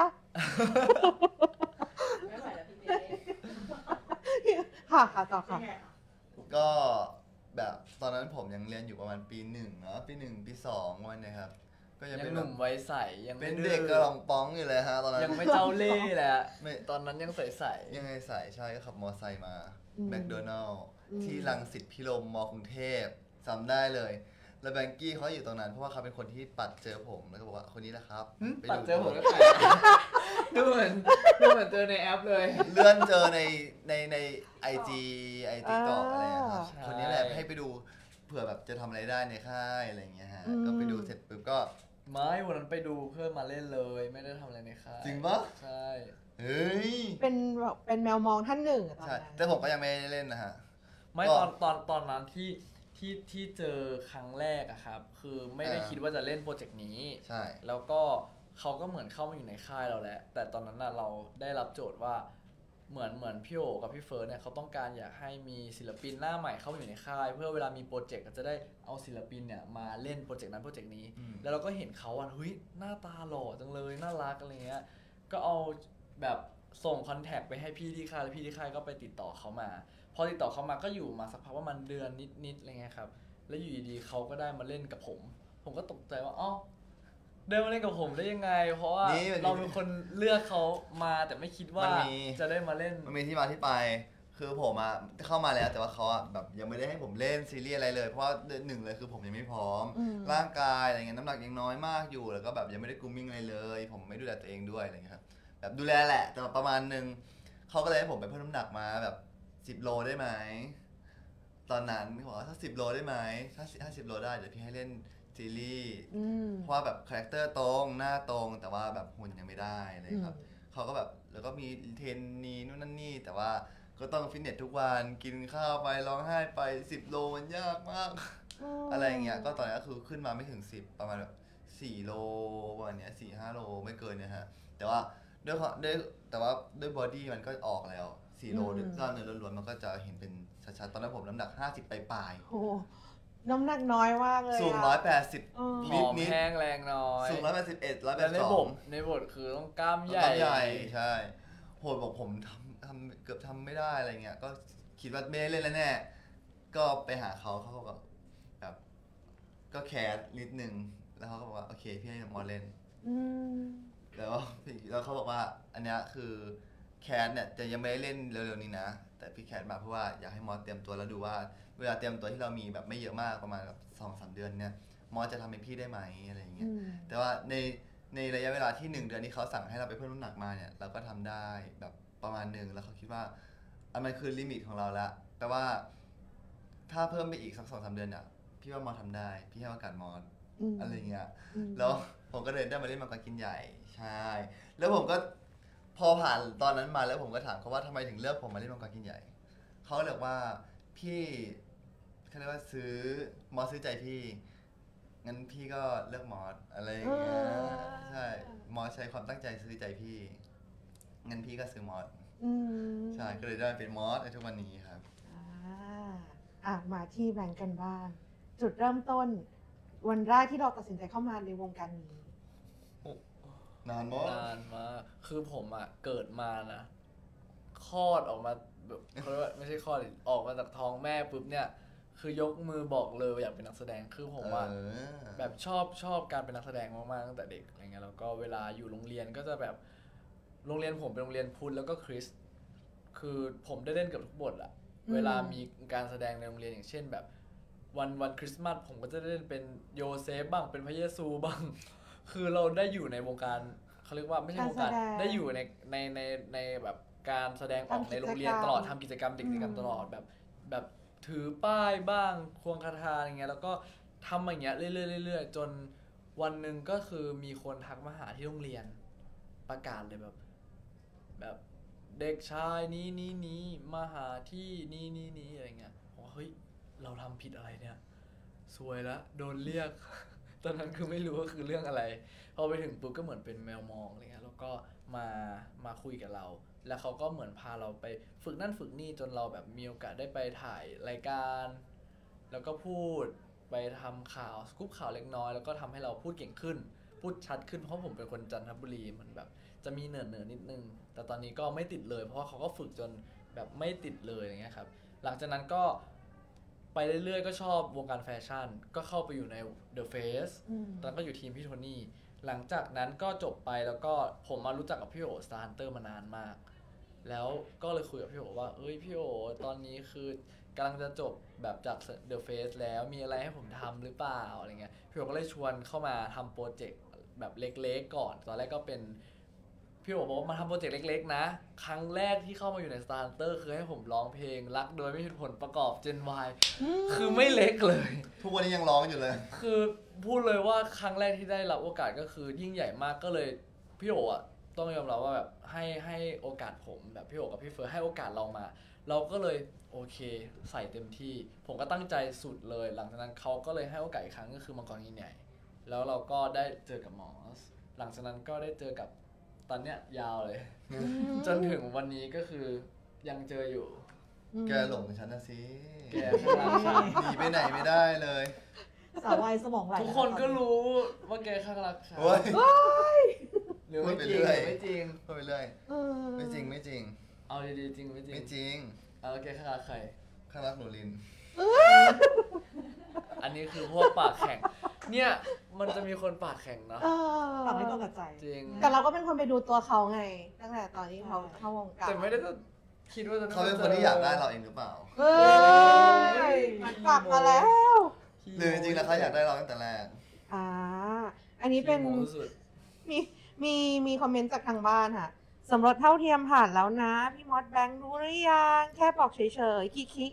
E: ไม่ไหวแล้วพี่เต้
D: ค่ะค่ะต่อ
E: เป็น
D: ค่ะ
E: ไงคะ
B: ก็แบบตอนนั้นผมยังเรียนอยู่ประมาณปีหนึ่งเนาะปีหนึ่งปีสองวันเนะครับก็ยัง
C: ยัง
B: เป็น
C: ห
B: แบ
C: นุ่
B: บ
C: มไว้ใสยัง
B: เป็น
C: ไม่
B: เด็กกระหล่องป้องอยู่เลยฮะตอนนั้น
C: ยังไม่เจ้าเล่ห์แหละ
B: ไม่
C: ตอนนั้นยังใสใส
B: ยังไงใส่ใช่ก็ขับมอไซค์มา
D: อืม
B: แมคโดนัลล์
D: อืม
B: ที่รังสิตพิรมมอกรุงเทพจำได้เลย แล้วแบงกี้เขาอยู่ตรงนั้นเพราะว่าเขาเป็นคนที่ปัดเจอผมแล้วก็บอกว่าคนนี้แหละครับไป
C: ปัด
B: ดู
C: เจอผมก็ใส่ ดูเหมือนดูเหมือนเจอในแอปเลย
B: เลื่อนเจอในในในไอจีไอติ๊กต็อกอะไรอะครับ
C: ใช่
B: คนนี้แหละให้ไปดูเผื่อแบบจะทำอะไรได้ในค่ายอะไรอย่างเงี้ยฮะ
D: อืม
B: ก็ไปดูเสร็จปุ๊บก็
C: ไม่วันนั้นไปดูเพื่อมาเล่นเลย ไม่ได้ทำอะไรในค่าย
B: จริงปะ
C: ใช่
B: เฮ้ย
D: เป็นแบบเป็นแมวมองท่านหนึ่งอะตอน
B: ใช่
D: นั้น
B: แต่ผมก็ยังไม่ได้เล่นนะฮะ
C: ไม่
B: ก็
C: ตอนตอนตอนนั้นที่ที่ที่เจอครั้งแรกอะครับ คือไม่ได้
B: อ่า
C: คิดว่าจะเล่นโปรเจกต์นี้
B: ใช่
C: แล้วก็เขาก็เหมือนเข้ามาอยู่ในค่ายเราแล้ว แต่ตอนนั้นน่ะเราได้รับโจทย์ว่าเหมือนเหมือนพี่โอกับพี่เฟิร์สเนี่ยเขาต้องการอยากให้มีศิลปินหน้าใหม่เข้ามาอยู่ในค่าย เพื่อเวลามีโปรเจกต์ก็จะได้เอาศิลปินเนี่ยมาเล่นโปรเจกต์นั้นโปรเจกต์นี้
B: อืม
C: แล้วเราก็เห็นเขาว่าเฮ้ยหน้าตาหล่อจังเลยน่ารักอะไรเงี้ย ก็เอาแบบส่งคอนแทคไปให้พี่ที่ค่ายแล้วพี่ที่ค่ายก็ไปติดต่อเขามา พอติดต่อเขามาก็อยู่มาสักพักว่ามันเดือนนิดๆอะไรเงี้ยครับแล้วอยู่ดีๆเขาก็ได้มาเล่นกับผม ผมก็ตกใจว่าอ๋อเดินมาเล่นกับผมได้ยังไง เพราะว่า
B: นี่มัน
C: เราเป็นคนเลือกเขามาแต่ไม่คิดว่า
B: มันมี
C: จะได้มาเล่น
B: มันมีที่มาที่ไป คือผมอะเข้ามาแล้วแต่ว่าเขาอะแบบยังไม่ได้ให้ผมเล่นซีรีส์อะไรเลย เพราะว่าหนึ่งเลยคือผมยังไม่พร้อม
D: อืม
B: ร่างกายอะไรเงี้ยน้ำหนักยังน้อยมากอยู่ แล้วก็แบบยังไม่ได้กรูมมิ่งอะไรเลย ผมไม่ดูแลตัวเองด้วยอะไรเงี้ยครับแบบดูแลแหละแต่ประมาณนึงเขาก็เลยให้ผมไปเพิ่มน้ำหนักมาแบบสิบโลได้ไหมตอนนั้นเขาบอกว่าถ้าสิบโลได้ไหมถ้าถ้าสิบโลได้เดี๋ยวพี่ให้เล่นซีรีส์
D: อืม
B: เพราะว่าแบบคาแรคเตอร์ตรงหน้าตรงแต่ว่าแบบหุ่นยังไม่ได้อะไรครับเขาก็แบบแล้วก็มีเทรนนีนู่นนั่นนี่แต่ว่าก็ต้องฟิตเนสทุกวันกินข้าวไปร้องไห้ไปสิบโลมันยากมาก อะไรอย่างเงี้ยก็ตอนนี้ก็คือขึ้นมาไม่ถึงสิบประมาณแบบสี่โลประมาณเนี้ยสี่ห้าโลไม่เกินเนี่ยฮะแต่ว่าด้วยความด้วยแต่ว่าด้วยบอดี้มันก็ออกแล้วสี่โลด้วยกล้ามเนื้อล้วนๆมันก็จะเห็นเป็นชัดๆตอนนั้นผมน้ำหนักห้าสิบปลาย
D: โอ้น้ำหนักน้อยมากเลย
B: ๆสูง
D: ะ
B: ร้อยแปดสิบ
D: เออ
C: ผ
B: นิ
C: อ
B: ด
C: ม
B: นิด
C: แห้งแรงน้อย
B: สูงร้อยแปดสิบเอ็ดร้อยแป
C: แล้
B: ด
C: ว
B: สิ
C: ใน
B: บส
C: บ
B: อง
C: ทในบทคือต้องกล้ามใหญ่
B: กล้ามใหญ่ใช่โหดบอกผมทำทำเกือบทำไม่ได้อะไรเงี้ยก็คิดว่าไม่ได้เล่นแล้วแน่ก็ไปหาเขาเขาก็แบบแบบก็แคสนิดนึงแล้วเขาก็บอกว่าโอเคพี่ให้มอเล่น
D: อืม
B: แล้วแล้วเขาบอกว่าอันเนี้ยคือแคสเนี่ยจะยังไม่ได้เล่นเร็วๆนี้นะแต่พี่แคสมาเพราะว่าอยากให้มอสเตรียมตัวแล้วดูว่าเวลาเตรียมตัวที่เรามีแบบไม่เยอะมากประมาณแบบสองสามเดือนเนี่ยมอสจะทำให้พี่ได้ไหมอะไรอย่างเงี้ย
D: อืม
B: แต่ว่าในในระยะเวลาที่หนึ่งเดือนที่เขาสั่งให้เราไปเพิ่มน้ำหนักมาเนี่ยเราก็ทำได้แบบประมาณหนึ่งแล้วเขาคิดว่าอันมันคือลิมิตของเราละแต่ว่าถ้าเพิ่มไปอีกสักสองสามเดือนเนี่ยพี่ว่ามอสทำได้พี่ให้โอกาสมอส
D: ม
B: อะไรเงี้ย
D: อืม
B: แล้วผมก็เลยได้มาเล่นมังกรกินใหญ่ใช่แล้วผมก็พอผ่านตอนนั้นมาแล้วผมก็ถามเขาว่าทำไมถึงเลือกผมมาเล่นมังกรกินใหญ่เขาเลยว่าพี่เขาเรียกว่าซื้อมอสซื้อใจพี่งั้นพี่ก็เลือกมอสอะไรอย่างเงี้ยใช่มอสใช้ความตั้งใจซื้อใจพี่งั้นพี่ก็ซื้อมอส
D: อืม
B: ใช่ก็เลยได้เป็นมอสในทุกวันนี้ครับ
D: อ่าอ่ะมาที่แบงค์กันบ้าง จุดเริ่มต้น วันแรกที่เราตัดสินใจเข้ามาในวงการนี้
B: นานมาก
C: นานมากคือผมอ่ะเกิดมานะคลอดออกมาแบบเขาเรียกว่าไม่ใช่คลอดดิออกมาจากท้องแม่ปุ๊บเนี่ย คือยกมือบอกเลยว่าอยากเป็นนักแสดงคือผมอ่ะ
B: เออ
C: แบบชอบชอบการเป็นนักแสดงมากๆตั้งแต่เด็กอะไรเงี้ยแล้วก็เวลาอยู่โรงเรียนก็จะแบบโรงเรียนผมเป็นโรงเรียนพุทธแล้วก็คริสต์คือผมได้เล่นเกับทุกบทอะ
D: อืม
C: เวลามีการแสดงในโรงเรียนอย่างเช่นแบบวันวันคริสต์มาสผมก็จะได้เล่นเป็นโยเซฟบ้างเป็นพระเยซูบ้าง คือเราได้อยู่ในวงการเขาเรียกว่าไม่ใช่วงการ
D: การแสดง
C: ได้อยู่ในในในในแบบการแสดงออก
D: ทำกิจ
C: ในโรงเรียน
D: กรรม
C: ตลอดทำกิจกรรมเด็กกิจกรรม
D: อืม
C: ตลอดแบบแบบถือป้ายบ้างควงคาถาอย่างเงี้ยแล้วก็ทำอย่างเงี้ยเรื่อยๆเรื่อยๆจนวันหนึ่งก็คือมีคนทักมาหาที่โรงเรียนประกาศเลยแบบ แบบเด็กชายนี้นี้นี้มาหาที่นี้นี้นี้อะไรเงี้ยผมว่าเฮ้ยเราทำผิดอะไรเนี่ยซวยละโดนเรียก ตอนนั้นคือไม่รู้ว่าคือเรื่องอะไรพอไปถึงปุ๊บก็เหมือนเป็นแมวมองอะไรเงี้ยแล้วก็มามาคุยกับเรา แล้วเขาก็เหมือนพาเราไปฝึกนั่นฝึกนี่จนเราแบบมีโอกาสได้ไปถ่ายรายการ แล้วก็พูดไปทำข่าวสกู๊ปข่าวเล็กน้อยแล้วก็ทำให้เราพูดเก่งขึ้น พูดชัดขึ้นเพราะผมเป็นคนจันทบุรีมันแบบจะมีเหนือเหนือนิดนึง แต่ตอนนี้ก็ไม่ติดเลยเพราะว่าเขาก็ฝึกจนแบบไม่ติดเลยอย่างเงี้ยครับหลังจากนั้นก็ไปเรื่อยๆก็ชอบวงการแฟชั่น ก็เข้าไปอยู่ใน The Face
D: อืม
C: ตอนนั้นก็อยู่ทีมพี่โทนี่หลังจากนั้นก็จบไปแล้วก็ผมมารู้จักกับพี่โอ Star Hunter มานานมาก แล้วก็เลยคุยกับพี่โอว่าเอ้ยพี่โอตอนนี้คือกำลังจะจบแบบจาก The Face แล้วมีอะไรให้ผมทำหรือเปล่าอะไรเงี้ยพี่โอก็เลยชวนเข้ามาทำโปรเจกต์แบบเล็กๆก่อนตอนแรกก็เป็นพี่โอบอกว่ามาทำโปรเจกต์เล็กๆนะครั้งแรกที่เข้ามาอยู่ใน Star Hunter คือให้ผมร้องเพลงรักโดยไม่มีผลประกอบ Gen Y คือไม่เล็กเลย
B: ทุกวันนี้ยังร้องอยู่เลย
C: คือพูดเลยว่าครั้งแรกที่ได้รับโอกาสก็คือยิ่งใหญ่มากก็เลยพี่โออ่ะต้องยอมรับว่าแบบให้ให้โอกาสผมแบบพี่โอกับพี่เฟิร์สให้โอกาสเรามา เราก็เลยโอเคใส่เต็มที่ ผมก็ตั้งใจสุดเลย หลังจากนั้นเขาก็เลยให้โอกาสอีกครั้งก็คือมังกรยินใหญ่แล้วเราก็ได้เจอกับมอสหลังจากนั้นก็ได้เจอกับตอนเนี้ยยาวเลย จนถึงวันนี้ก็คือยังเจออยู่
B: แกหลงฉันนะสิ
C: แกข้างหลังฉัน
B: หนีไปไหนไม่ได้เลย
A: สาววัยสมองไหล
C: ทุกคนก็รู้ว่าแกข้างรักฉัน
B: โอ้ย
C: หรือไม่จริง
B: พูดไปเรื่อย
C: หรือไม่จริง
B: พูดไปเรื่อย
D: เออ
B: ไม่จริงไม่จริง
C: เอาดีๆจริงไม่จริง
B: ไม่จริง
C: เอาโอเคข้างรักใคร
B: ข้างรักหนูลิน
C: อันนี้คือพวกปากแข็ง เนี่ยมันจะมีคนปากแข็งเนาะ
D: เออ
A: ปรับไม่ตรงกับใจ
C: จริง
D: แต่เราก็เป็นคนไปดูตัวเขาไง ตั้งแต่ตอนที่เขาเข้าวงการ
C: แต่ไม่ได้จะคิดว่าจะ
B: เขาเป็นคนที่อยากได้เราเองหรือเปล่า
D: เฮ้ยกลับมาแล้ว
B: หรือจริงๆแล้วเขาอยากได้เราตั้งแต่แรก
D: อ่า อันนี้เป็น
C: ขี้โม้สุด
D: มีมีมีคอมเมนต์จากทางบ้านค่ะ สมรสเท่าเทียมผ่านแล้วนะ พี่มอสแบงค์รู้หรือยัง แค่บอกเฉยๆคิคิ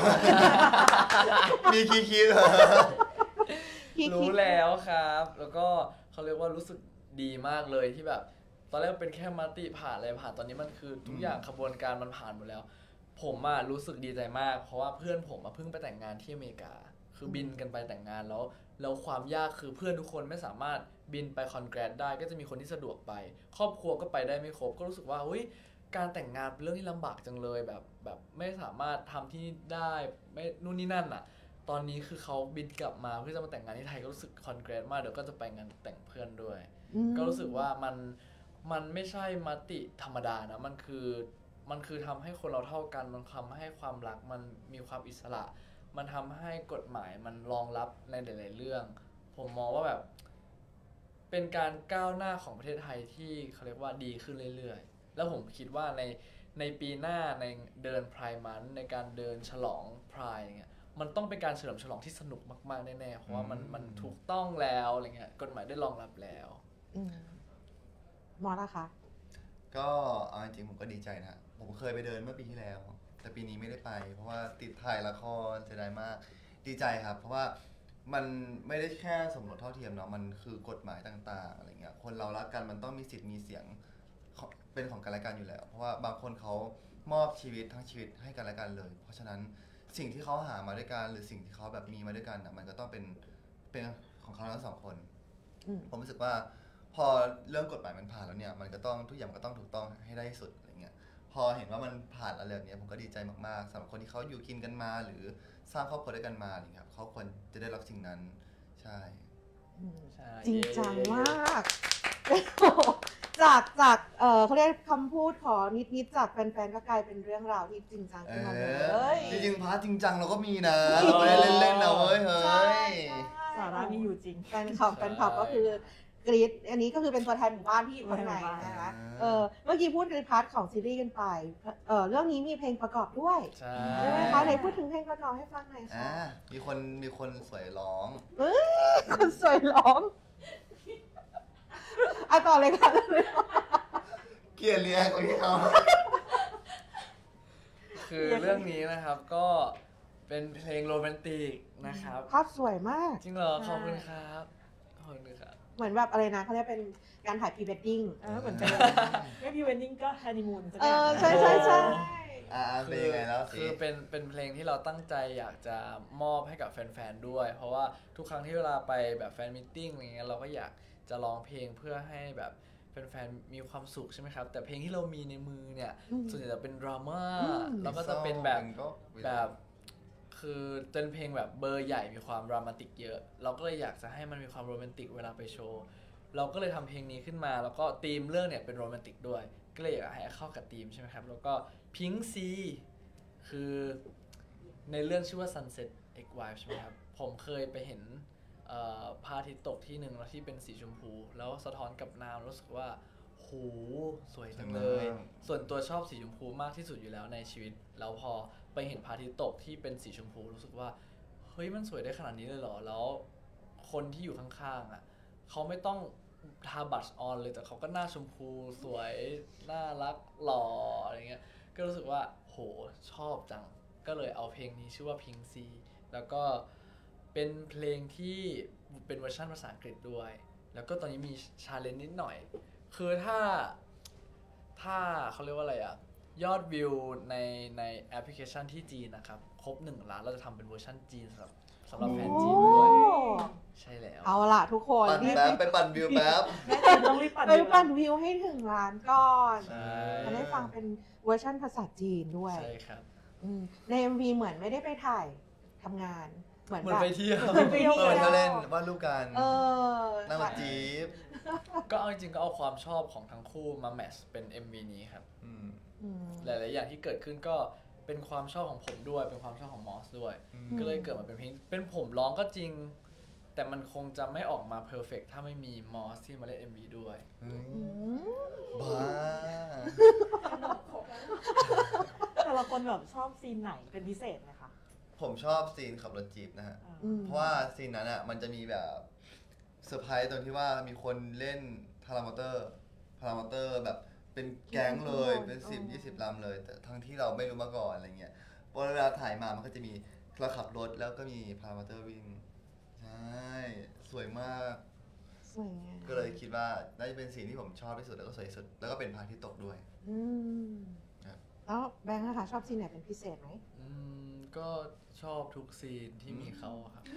B: มีคีคีเหรอ
D: คิคิ
C: รู้แล้วครับ แล้วก็เขาเรียกว่ารู้สึกดีมากเลยที่แบบ ตอนแรกเป็นแค่มติผ่านอะไรผ่านตอนนี้มันคือทุกอย่างขบวนการมันผ่านหมดแล้ว ผมอะรู้สึกดีใจมาก เพราะว่าเพื่อนผมอะเพิ่งไปแต่งงานที่อเมริกา คือบินกันไปแต่งงานแล้ว แล้วความยากคือเพื่อนทุกคนไม่สามารถบินไปคอนแกรสได้ ก็จะมีคนที่สะดวกไป ครอบครัวก็ไปได้ไม่ครบ ก็รู้สึกว่าเฮ้ยการแต่งงานเป็นเรื่องที่ลำบากจังเลยแบบแบบไม่สามารถทำที่นี่ได้ไม่นู่นนี่นั่นอะตอนนี้คือเขาบินกลับมาเพื่อจะมาแต่งงานที่ไทยก็รู้สึกคอนแกรสมากเดี๋ยวก็จะไปงานแต่งเพื่อนด้วย
D: อืม
C: ก็รู้สึกว่ามันมันไม่ใช่มติธรรมดานะมันคือมันคือทำให้คนเราเท่ากันมันทำให้ความรักมันมีความอิสระ มันทำให้กฎหมายมันรองรับในหลายๆเรื่อง ผมมองว่าแบบ เป็นการก้าวหน้าของประเทศไทยที่เขาเรียกว่าดีขึ้นเรื่อยๆ แล้วผมคิดว่าในในปีหน้าในเดินไพร์มันในการเดินฉลองไพร์อย่างเงี้ยมันต้องเป็นการเฉลิมฉลองที่สนุกมากๆแน่ๆเพราะว่ามันมันถูกต้องแล้วอะไรเงี้ยกฎหมายได้รองรับแล้ว
D: อืมมอสอะคะ
B: ก็เอาจริงๆผมก็ดีใจนะผมเคยไปเดินเมื่อปีที่แล้ว แต่ปีนี้ไม่ได้ไป เพราะว่าติดถ่ายละครเสียดายมาก ดีใจครับ เพราะว่ามันไม่ได้แค่สมรสเท่าเทียมเนาะมันคือกฎหมายต่างๆอะไรเงี้ยคนเรารักกันมันต้องมีสิทธิ์มีเสียงเป็นของกันและกันอยู่แล้ว เพราะว่าบางคนเขามอบชีวิตทั้งชีวิตให้กันและกันเลย เพราะฉะนั้นสิ่งที่เขาหามาด้วยกันหรือสิ่งที่เขาแบบมีมาด้วยกันนะมันก็ต้องเป็นเป็นของเขาทั้งสองคน
D: อืม
B: ผมรู้สึกว่าพอเรื่องกฎหมายมันผ่านแล้วเนี่ยมันก็ต้องทุกอย่างมันก็ต้องถูกต้องให้ได้ที่สุดอะไรเงี้ยพอเห็นว่ามันผ่านอะไรแบบนี้ผมก็ดีใจมากๆสำหรับคนที่เขาอยู่กินกันมาหรือสร้างครอบครัวด้วยกันมาอะไรเงี้ยเขาควรจะได้รับสิ่งนั้นใช่
D: อืม
C: ใช่
D: จริงจังมาก จากจากเออเขาเรียกคำพูดขอนิดๆจากแฟนๆก็กลายเป็นเรื่องราวที่จริงจัง
B: เอ
D: ขึ้นมาเล
B: อย จริงๆพาร์ทจริงจังเราก็มีนะเราไม่ได้เล่นๆนะเว้ยเฮ้
D: ใช่
B: ย
A: สาระมีอยู่จริง
D: แฟนคลับแฟนคลับก็คือกรีดอันนี้ก็คือเป็นตัวแทนหมู่บ้านที่อยู่ข้างในนะคะ
B: อ่า
D: เออเมื่อกี้พูดในพาร์ทของซีรีส์กันไปเออเรื่องนี้มีเพลงประกอบด้วย
C: ใช่
D: ใช่ไหมคะไหนพูดถึงเพลงประกอบให้ฟังหน่อย
B: อ่า
D: ค่ะ
B: มีคนมีคนสวยร้อง
D: คนสวยร้องอ่ะต่อเลยค่ะ
B: เกลียดเรียกคนที่เขา
C: คือเรื่องนี้นะครับก็เป็นเพลงโรแมนติกนะครับ
D: ภาพสวยมาก
C: จริงเหรอขอบคุณครับขอบคุณครับ
D: เหมือนแบบอะไรนะเขาเรียกเป็นการถ่ายพรีเวดดิ้ง
A: เออเหมือนเป็นไม่พรีเวนดิ้งก็ฮันนีมูน
D: เออใช่ใช่ใช่
B: อ่าเป็นยังไงแล้วสิ
C: คือเป็นเป็นเพลงที่เราตั้งใจอยากจะมอบให้กับแฟนๆด้วย เพราะว่าทุกครั้งที่เวลาไปแบบแฟนมิทติ้งอะไรเงี้ยเราก็อยากจะร้องเพลงเพื่อให้แบบแฟนๆมีความสุขใช่ไหมครับ แต่เพลงที่เรามีในมือเนี่ย
D: อืม
C: ส่วนใหญ่จะเป็นดราม่า
D: อืม
C: แล้วก็จะเป็นแบบ
B: ก็
C: แบบคือเป็นเพลงแบบเบอร์ใหญ่มีความดรามาติกเยอะ เราก็เลยอยากจะให้มันมีความโรแมนติกเวลาไปโชว์เราก็เลยทำเพลงนี้ขึ้นมาแล้วก็ธีมเรื่องเนี่ยเป็นโรแมนติกด้วยก็เลยอยากให้เข้ากับธีมใช่ไหมครับแล้วก็พิงซีคือในเรื่องชื่อว่า Sunset X Wife ใช่ไหมครับผมเคยไปเห็นเอ่อพระอาทิตย์ตกที่หนึ่งแล้วที่เป็นสีชมพูแล้วสะท้อนกับน้ำรู้สึกว่าโหสวยจังเลย ส่วนตัวชอบสีชมพูมากที่สุดอยู่แล้วในชีวิต แล้วพอไปเห็นพระอาทิตย์ตกที่เป็นสีชมพูรู้สึกว่าเฮ้ยมันสวยได้ขนาดนี้เลยเหรอ แล้วคนที่อยู่ข้างๆอ่ะเขาไม่ต้องทาบัชออนเลยแต่เขาก็หน้าชมพูสวยน่ารักหล่ออะไรเงี้ยก็รู้สึกว่าโหชอบจังก็เลยเอาเพลงนี้ชื่อว่า Pink Sea แล้วก็เป็นเพลงที่เป็นเวอร์ชันภาษาอังกฤษด้วย แล้วก็ตอนนี้มีชาเลนจ์นิดหน่อยคือถ้าถ้าเขาเรียกว่าอะไรอะยอดวิวในในแอปพลิเคชันที่จีนนะครับครบหนึ่งล้านเราจะทำเป็นเวอร์ชันจีนสำหรับสำหรับแฟนจีนด้วย
D: โอ้
C: ใช่แล้ว
D: เอาล่ะทุกคน
B: ปั่น
D: รีบ
B: แป๊บไปปั่นวิวแป๊บ
A: ต้องรีบปั่น
D: ไปปั่นวิวให้ถึงล้านก่อน
C: ใช่
D: จะได้ฟังเป็นเวอร์ชันภาษาจีนด้วย
C: ใช่ครับ
D: อืมใน เอ็ม วี เหมือนไม่ได้ไปถ่ายทำงานเหมือน
C: เหมือ
D: แบ
C: น
D: บ
C: ไปเที่ยว
D: เหมือนไปเที่ยว
B: เออเธอเล่นวาดรูปกัน
D: เออ
B: นั่งรถจี๊ป
C: ก็เอาจริงๆก็เอาความชอบของทั้งคู่มาแมทช์เป็น เอ็ม วี นี้ครับ
B: อืม
D: อืม
C: หลายๆอย่างที่เกิดขึ้นก็เป็นความชอบของผมด้วย เป็นความชอบของมอสด้วย
B: อืม
C: ก็เลยเกิดมาเป็นเพลง เป็นผมร้องก็จริง แต่มันคงจะไม่ออกมาเพอร์เฟกถ้าไม่มีมอสที่มาเล่น เอ็ม วี ด้วย
B: เฮ้ย
D: อืม
B: บ้า
E: ขนมครบแล้ว
A: แต่ละคนแบบชอบซีนไหนเป็นพิเศษไหมคะ
B: ผมชอบซีนขับรถจี๊ปนะฮะ
A: อ่า
D: อืม
B: เพราะว่าซีนนั้นอ่ะมันจะมีแบบเซอร์ไพรส์ตรงที่ว่ามีคนเล่นพารามอเตอร์พารามอเตอร์แบบเป็นแก๊งเลยเป็นสิบยี่สิบลำเลย แต่ทั้งที่เราไม่รู้มาก่อนอะไรเงี้ยพอเวลาถ่ายมามันก็จะมีเราขับรถแล้วก็มีพารามอเตอร์วิ่งใช่สวยมาก
D: สวยงาม
B: ก็เลยคิดว่าน่าจะเป็นซีนที่ผมชอบที่สุดแล้วก็สวยที่สุดแล้วก็เป็นพระอาทิตย์ตกด้วย
D: อืม
B: ครับ
D: แล้วแบงค์นะคะชอบซีนไหนเป็นพิเศษไหม
C: อืม ก็ชอบทุกซีนที่มีเขาอะครับ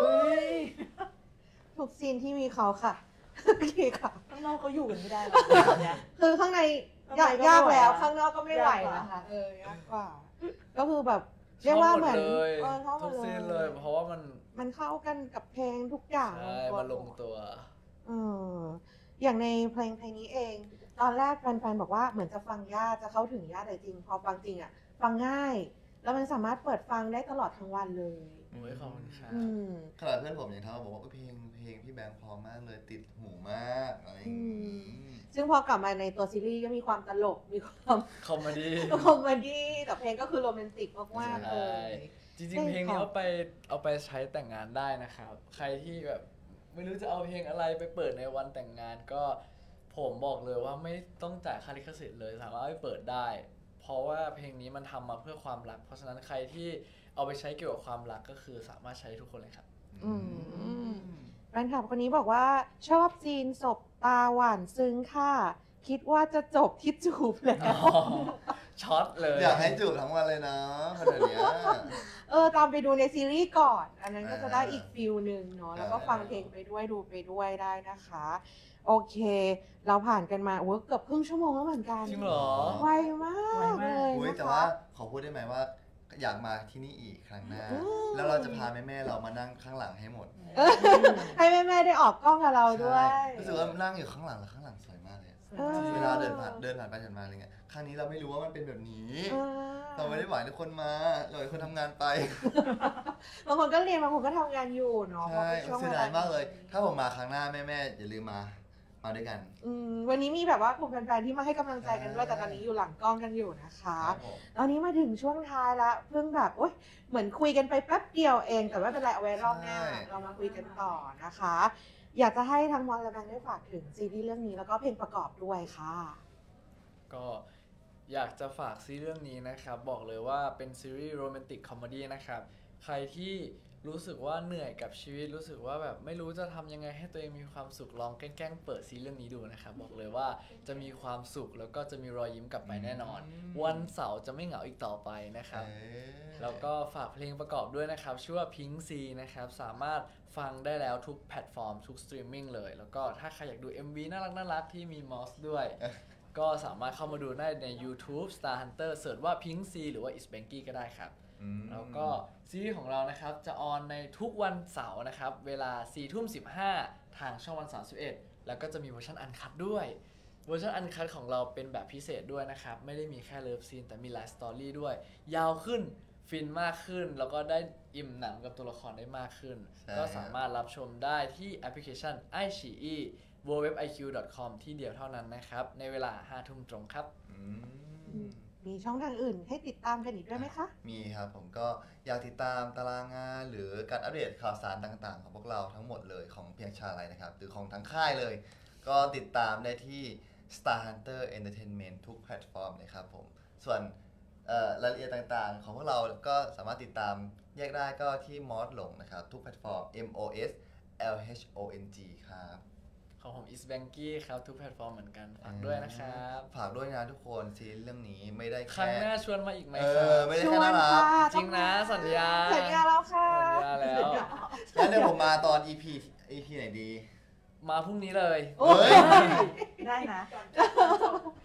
D: ทุกซีนที่มีเขาค่ะ โอเคค่ะ
A: ข้างนอกเขาอยู่กันไม่ได้หรอกตอนเนี้ย
D: คือข้างในยาก
A: ข้างในก็
D: ยากแล้ว
A: ไม่ไหวนะ
D: ข้างนอกก็ไม่ไหวย
A: ากกว่า
D: นะคะ เออยากกว่า ก็คือแบบเรียกว่าเหมือน
C: ชอบหดเลย
D: เออชอบหม
C: ทุ
D: ด
C: ก
D: เล
C: ซีนเลย เพราะว่ามัน
D: มันเข้ากันกับเพลงทุกอย่าง
C: ใช่
D: ตัว
C: มันลงตัว
D: เอออย่างในเพลงเพลงนี้เอง ตอนแรกแฟนๆบอกว่าเหมือนจะฟังยากจะเข้าถึงยากแต่จริง พอฟังจริงอ่ะ ฟังง่าย แล้วมันสามารถเปิดฟังได้ตลอดทั้งวันเลย
C: โอ้ยขอบคุณครับ
D: อืม
B: ขนาดเพื่อนผมยังทักมาบอกว่าเพลงเพลงพี่แบงค์เพอมากเลยติดหูมากอะไรอย่างงี้
D: ซึ่งพอกลับมาในตัวซีรีส์ก็มีความตลก มีความ
C: คอมเมดี้
D: คอมเมดี้แต่เพลงก็คือโรแมนติกมากๆเลย
C: จริงๆ เพลงนี้เอาไปเอาไปใช้แต่งงานได้นะครับ ใครที่แบบไม่รู้จะเอาเพลงอะไรไปเปิดในวันแต่งงานก็ผมบอกเลยว่าไม่ต้องจ่ายค่าลิขสิทธิ์เลยสามารถเอาไปเปิดได้ เพราะว่าเพลงนี้มันทำมาเพื่อความรัก เพราะฉะนั้นใครที่เอาไปใช้เกี่ยวกับความรักก็คือสามารถใช้ได้ทุกคนเลยครับ
D: อืม แฟนคลับคนนี้บอกว่าชอบซีนศพตาหวานซึ้งค่ะ คิดว่าจะจบที่จูบแล้ว
C: ช็อตเลย
B: อยากให้จูบทั้งวันเลยนะขนาดเนี้ย
D: เออตามไปดูในซีรีส์ก่อน อันนั้นก็จะได้
B: อ่า
D: อีกฟิลหนึ่งเนาะ แล้วก็
B: อ่า
D: ฟังเพลงไปด้วยดูไปด้วยได้นะคะ โอเค เราผ่านกันมาโอ้เกือบครึ่งชั่วโมงแล้วเหมือนกัน
C: จริงเหรอ
D: ไวมากเลย
B: อุ้ย
D: นะ
B: แต่
D: คะ
B: ว่าขอพูดได้ไหมว่า อยากมาที่นี่อีกครั้งหน้า
D: อืม
B: แล้วเราจะพาแม่ๆเรามานั่งข้างหลังให้หมด
D: เออให้แม่ๆได้ออกกล้องกับเราด้วย
B: ใช่รู้สึกว่านั่งอยู่ข้างหลังแล้วข้างหลังสวยมากเลย
D: เออ
B: เวลาเดินผ่านเดินผ่านไปผ่านมาอะไรเงี้ยครั้งนี้เราไม่รู้ว่ามันเป็นแบบนี้
D: เออ
B: เราไม่ได้หวังให้ทุกคนมาเราให้คนทำงานไป
D: บางคนก็เรียนบางคนก็ทำงานอยู่เนาะ
B: ใช่
D: พระป็นช่วง
B: เสียดายมากเลย ถ้าผมมาครั้งหน้าแม่ๆอย่าลืมมามาด้วยกัน
D: อืมวันนี้มีแบบว่ากลุ่มแฟนๆที่มาให้กำลังใจกันด้วย
B: ใช่
D: แต่ตอนนี้อยู่หลังกล้องกันอยู่นะคะ
B: ครับผม
D: ตอนนี้มาถึงช่วงท้ายละเพิ่งแบบโอ๊ยเหมือนคุยกันไปแป๊บเดียวเอง แต่ไม่เป็นไรเอาไว้รอบหน้า เรามาคุยกันต่อนะคะ อยากจะให้ทางมอสและแบงค์ได้ฝากถึงซีรีส์เรื่องนี้แล้วก็เพลงประกอบด้วยค่ะ
C: ก็อยากจะฝากซีรีส์เรื่องนี้นะครับ บอกเลยว่าเป็นซีรีส์โรแมนติกคอมเมดี้นะครับ ใครที่รู้สึกว่าเหนื่อยกับชีวิตรู้สึกว่าแบบไม่รู้จะทำยังไงให้ตัวเองมีความสุขลองแกล้งๆเปิดซีรีส์เรื่องนี้ดูนะครับ บอกเลยว่าจะมีความสุขแล้วก็จะมีรอยยิ้มกลับไปแน่นอน วันเสาร์จะไม่เหงาอีกต่อไปนะครับ
B: เอ้ย
C: แล้วก็ฝากเพลงประกอบด้วยนะครับ ชื่อว่า Pink Sea นะครับ สามารถฟังได้แล้วทุกแพลตฟอร์ม ทุกสตรีมมิ่งเลย แล้วก็ถ้าใครอยากดู เอ็ม วี น่ารักน่ารักที่มีมอสด้วย ก็สามารถเข้ามาดูได้ใน YouTube Star Hunter เสิร์ชว่า Pink Sea หรือว่า Is Banky ก็ได้ครับ
B: อืม
C: แล้วก็ซีรีส์ของเรานะครับ จะออนในทุกวันเสาร์นะครับ เวลา สี่ทุ่มสิบห้า ทางช่องวัน สามสิบเอ็ด แล้วก็จะมีเวอร์ชันอันคัตด้วย เวอร์ชันอันคัตของเราเป็นแบบพิเศษด้วยนะครับ ไม่ได้มีแค่เลิฟซีนแต่มีไลฟ์สตอรี่ด้วย ยาวขึ้น ฟินมากขึ้น แล้วก็ได้อิ่มหนังกับตัวละครได้มากขึ้น
B: ใช่
C: ก็สามารถรับชมได้ที่แอปพลิเคชัน ไอ ซี อี ดับเบิลยู ดับเบิลยู ดับเบิลยู ดอท ไอ คิว ดอท คอม ที่เดียวเท่านั้นนะครับ ในเวลา ห้าทุ่มตรงครับ
B: อืม
D: มีช่องทางอื่นให้ติดตามกันอีกด้วยไหมคะ
B: มีครับผมก็อยากติดตามตารางงานหรือการอัปเดตข่าวสารต่างๆ ของพวกเราทั้งหมดเลยของเพียงชาไลนะครับ หรือของทั้งค่ายเลย ก็ติดตามได้ที่ Star Hunter Entertainment ทุกแพลตฟอร์มเลยครับผม ส่วนเอ่อรายละเอียดต่างๆ ของพวกเราก็สามารถติดตามแยกได้ก็ที่มอสหลงนะครับ ทุกแพลตฟอร์ม M O S L H O N G ครับ
C: ของผม Is Banky ครับ ทุกแพลตฟอร์มเหมือนกัน ฝากด้วยนะครับ
B: ฝากด้วยนะทุกคนซีรีส์เรื่องนี้ไม่ได้
C: ครั้ง
B: แค่
C: หน้าชวนมาอีกไหม
B: เอ
C: ครั
B: อบ ไม่ได้แค่น่ารัก
C: จริงนะสัญญา
D: สัญญาแล้วค่ะ
C: สัญญาแล้ว
B: งั้นเดี๋ยวผมมาตอน อี พี อี พี ไหนดี
C: มาพรุ่งนี้เลย
D: โอ้
B: เฮ้
D: ย
B: ย
A: ได้นะ
E: ก่อนจะจบ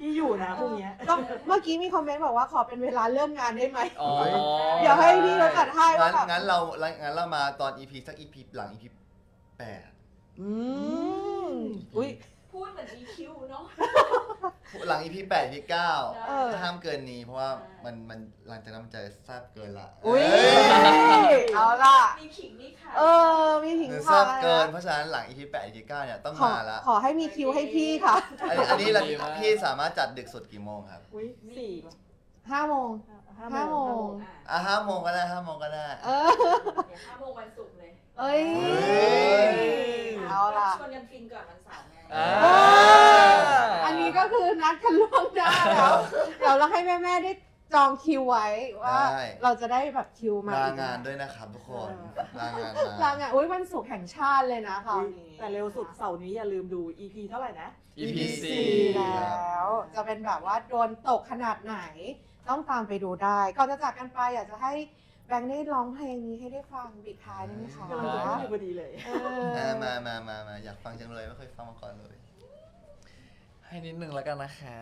A: พี่อยู่นะพรุ่งเนี้ย
D: ก็เมื่อกี้มีคอมเมนต์บอกว่าขอเป็นเวลาเริ่มงานได้ไหม
C: อ๋อ
D: เดี๋ยวให้พี่เขาจัดให้
B: งั้
D: ว่าน แบบ
B: งั้นเรางั้นเรามาตอน อี พี สัก อี พี หลัง อี พี แปด
D: อืมอุ้ย
E: พูดเหมือน อี คิว เนาะ
B: หลัง อี พี แปด อี พี เก้า
D: เออ
B: ห้ามเกินนี้เพราะว่ามันมันหลังจากนั้นมันจะแซ่บเกินละ
D: อุ้ย
B: เอ้ย
D: เอาล่ะ
E: มีขิงมีขาย
D: เออ มีถิง
B: หรือ
D: พา
B: แซ่บเกิน
D: นะ
B: เพราะฉะนั้นหลัง อี พี แปด อี พี เก้าเนี่ยต้อง
D: ขอ
B: มาละ
D: ขอให้มีคิวให้พี่ค่ะ
B: อันนี้อันนี้เรา
C: ดีมาก
B: พี่สามารถจัดดึกสุดกี่โมงครับ
A: อุ้ยสี่
D: ห้าโมง
A: ห้า
D: ห้าโมง
E: อ่ะ
B: อ่ะห้าโมงก็ได้ห้าโมงก็ได้
D: เออ
E: เดี๋ยวห้าโมงวันศุกร์เลย
D: เอ้ย
B: เฮ้ย
D: เอาล่ะ
E: ชวนกันฟินก่อนวันเสาร์ไง
C: อ่า
D: เอออันนี้ก็คือนัดกันล่วงหน้าแล้ว เดี๋ยวเราให้แม่ๆได้จองคิวไว้ว่า
B: ได้
D: เราจะได้แบบคิวมา
B: ลา
D: อีก
B: งานด้วยนะครับทุกคน ลางาน
D: ลา
B: มา
D: งานอุ้ยวันศุกร์แห่งชาติเลยนะคราวนี้
A: แต่เร็วสุดเสาร์นี้อย่าลืมดู อี พี เท่าไหร่นะ
C: อี พี สี่
D: ดีแล้ว จะเป็นแบบว่าโดนตกขนาดไหน ต้องตามไปดูได้ ก่อนจะจากกันไปอยากจะให้แบงค์ได้ร้องเพลงนี้ให้ได้ฟังปิดท้ายได้ไหมคะ
A: กำลังจะพูดอยู่พอดีเลย
D: เอ
B: เอ
D: อ
B: อมามามามาอยากฟังจังเลยไม่เคยฟังมาก่อนเลย
C: ให้นิดนึงแล้วกันนะครับ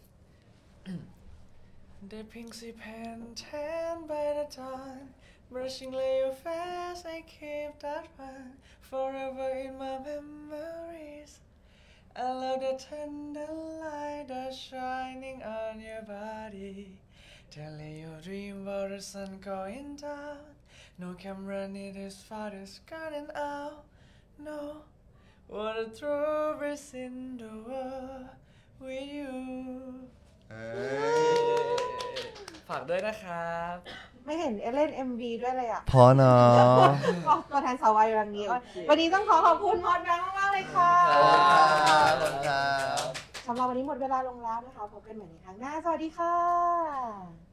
C: ได้เพียงสิบแผ่นแทนใบหน้าจอน Brushing lay your face I keep that one forever in my memories I love the tender light that's shining on your body Telling your dream about the sun going down No camera need as far as gotten out No What a truth is in the world with you
B: เอ้ย
C: ฝากด้วยนะครับ
D: ไม่เห็นเล่น เอ็ม วี ด้วยเลยอ่ะ
B: พอเนาะ
D: ก็ตัวแทนสาววายอย่างนี้
A: โอเค
D: วันนี้ต้องขอขอบคุณมอดแบงค์มากๆเลยค่ะ
B: ขอบคุณครับขอบคุณครับ
D: สำหรับวันนี้หมดเวลาลงแล้วนะคะพบกันใหม่ในครั้งหน้า สวัสดีค่ะ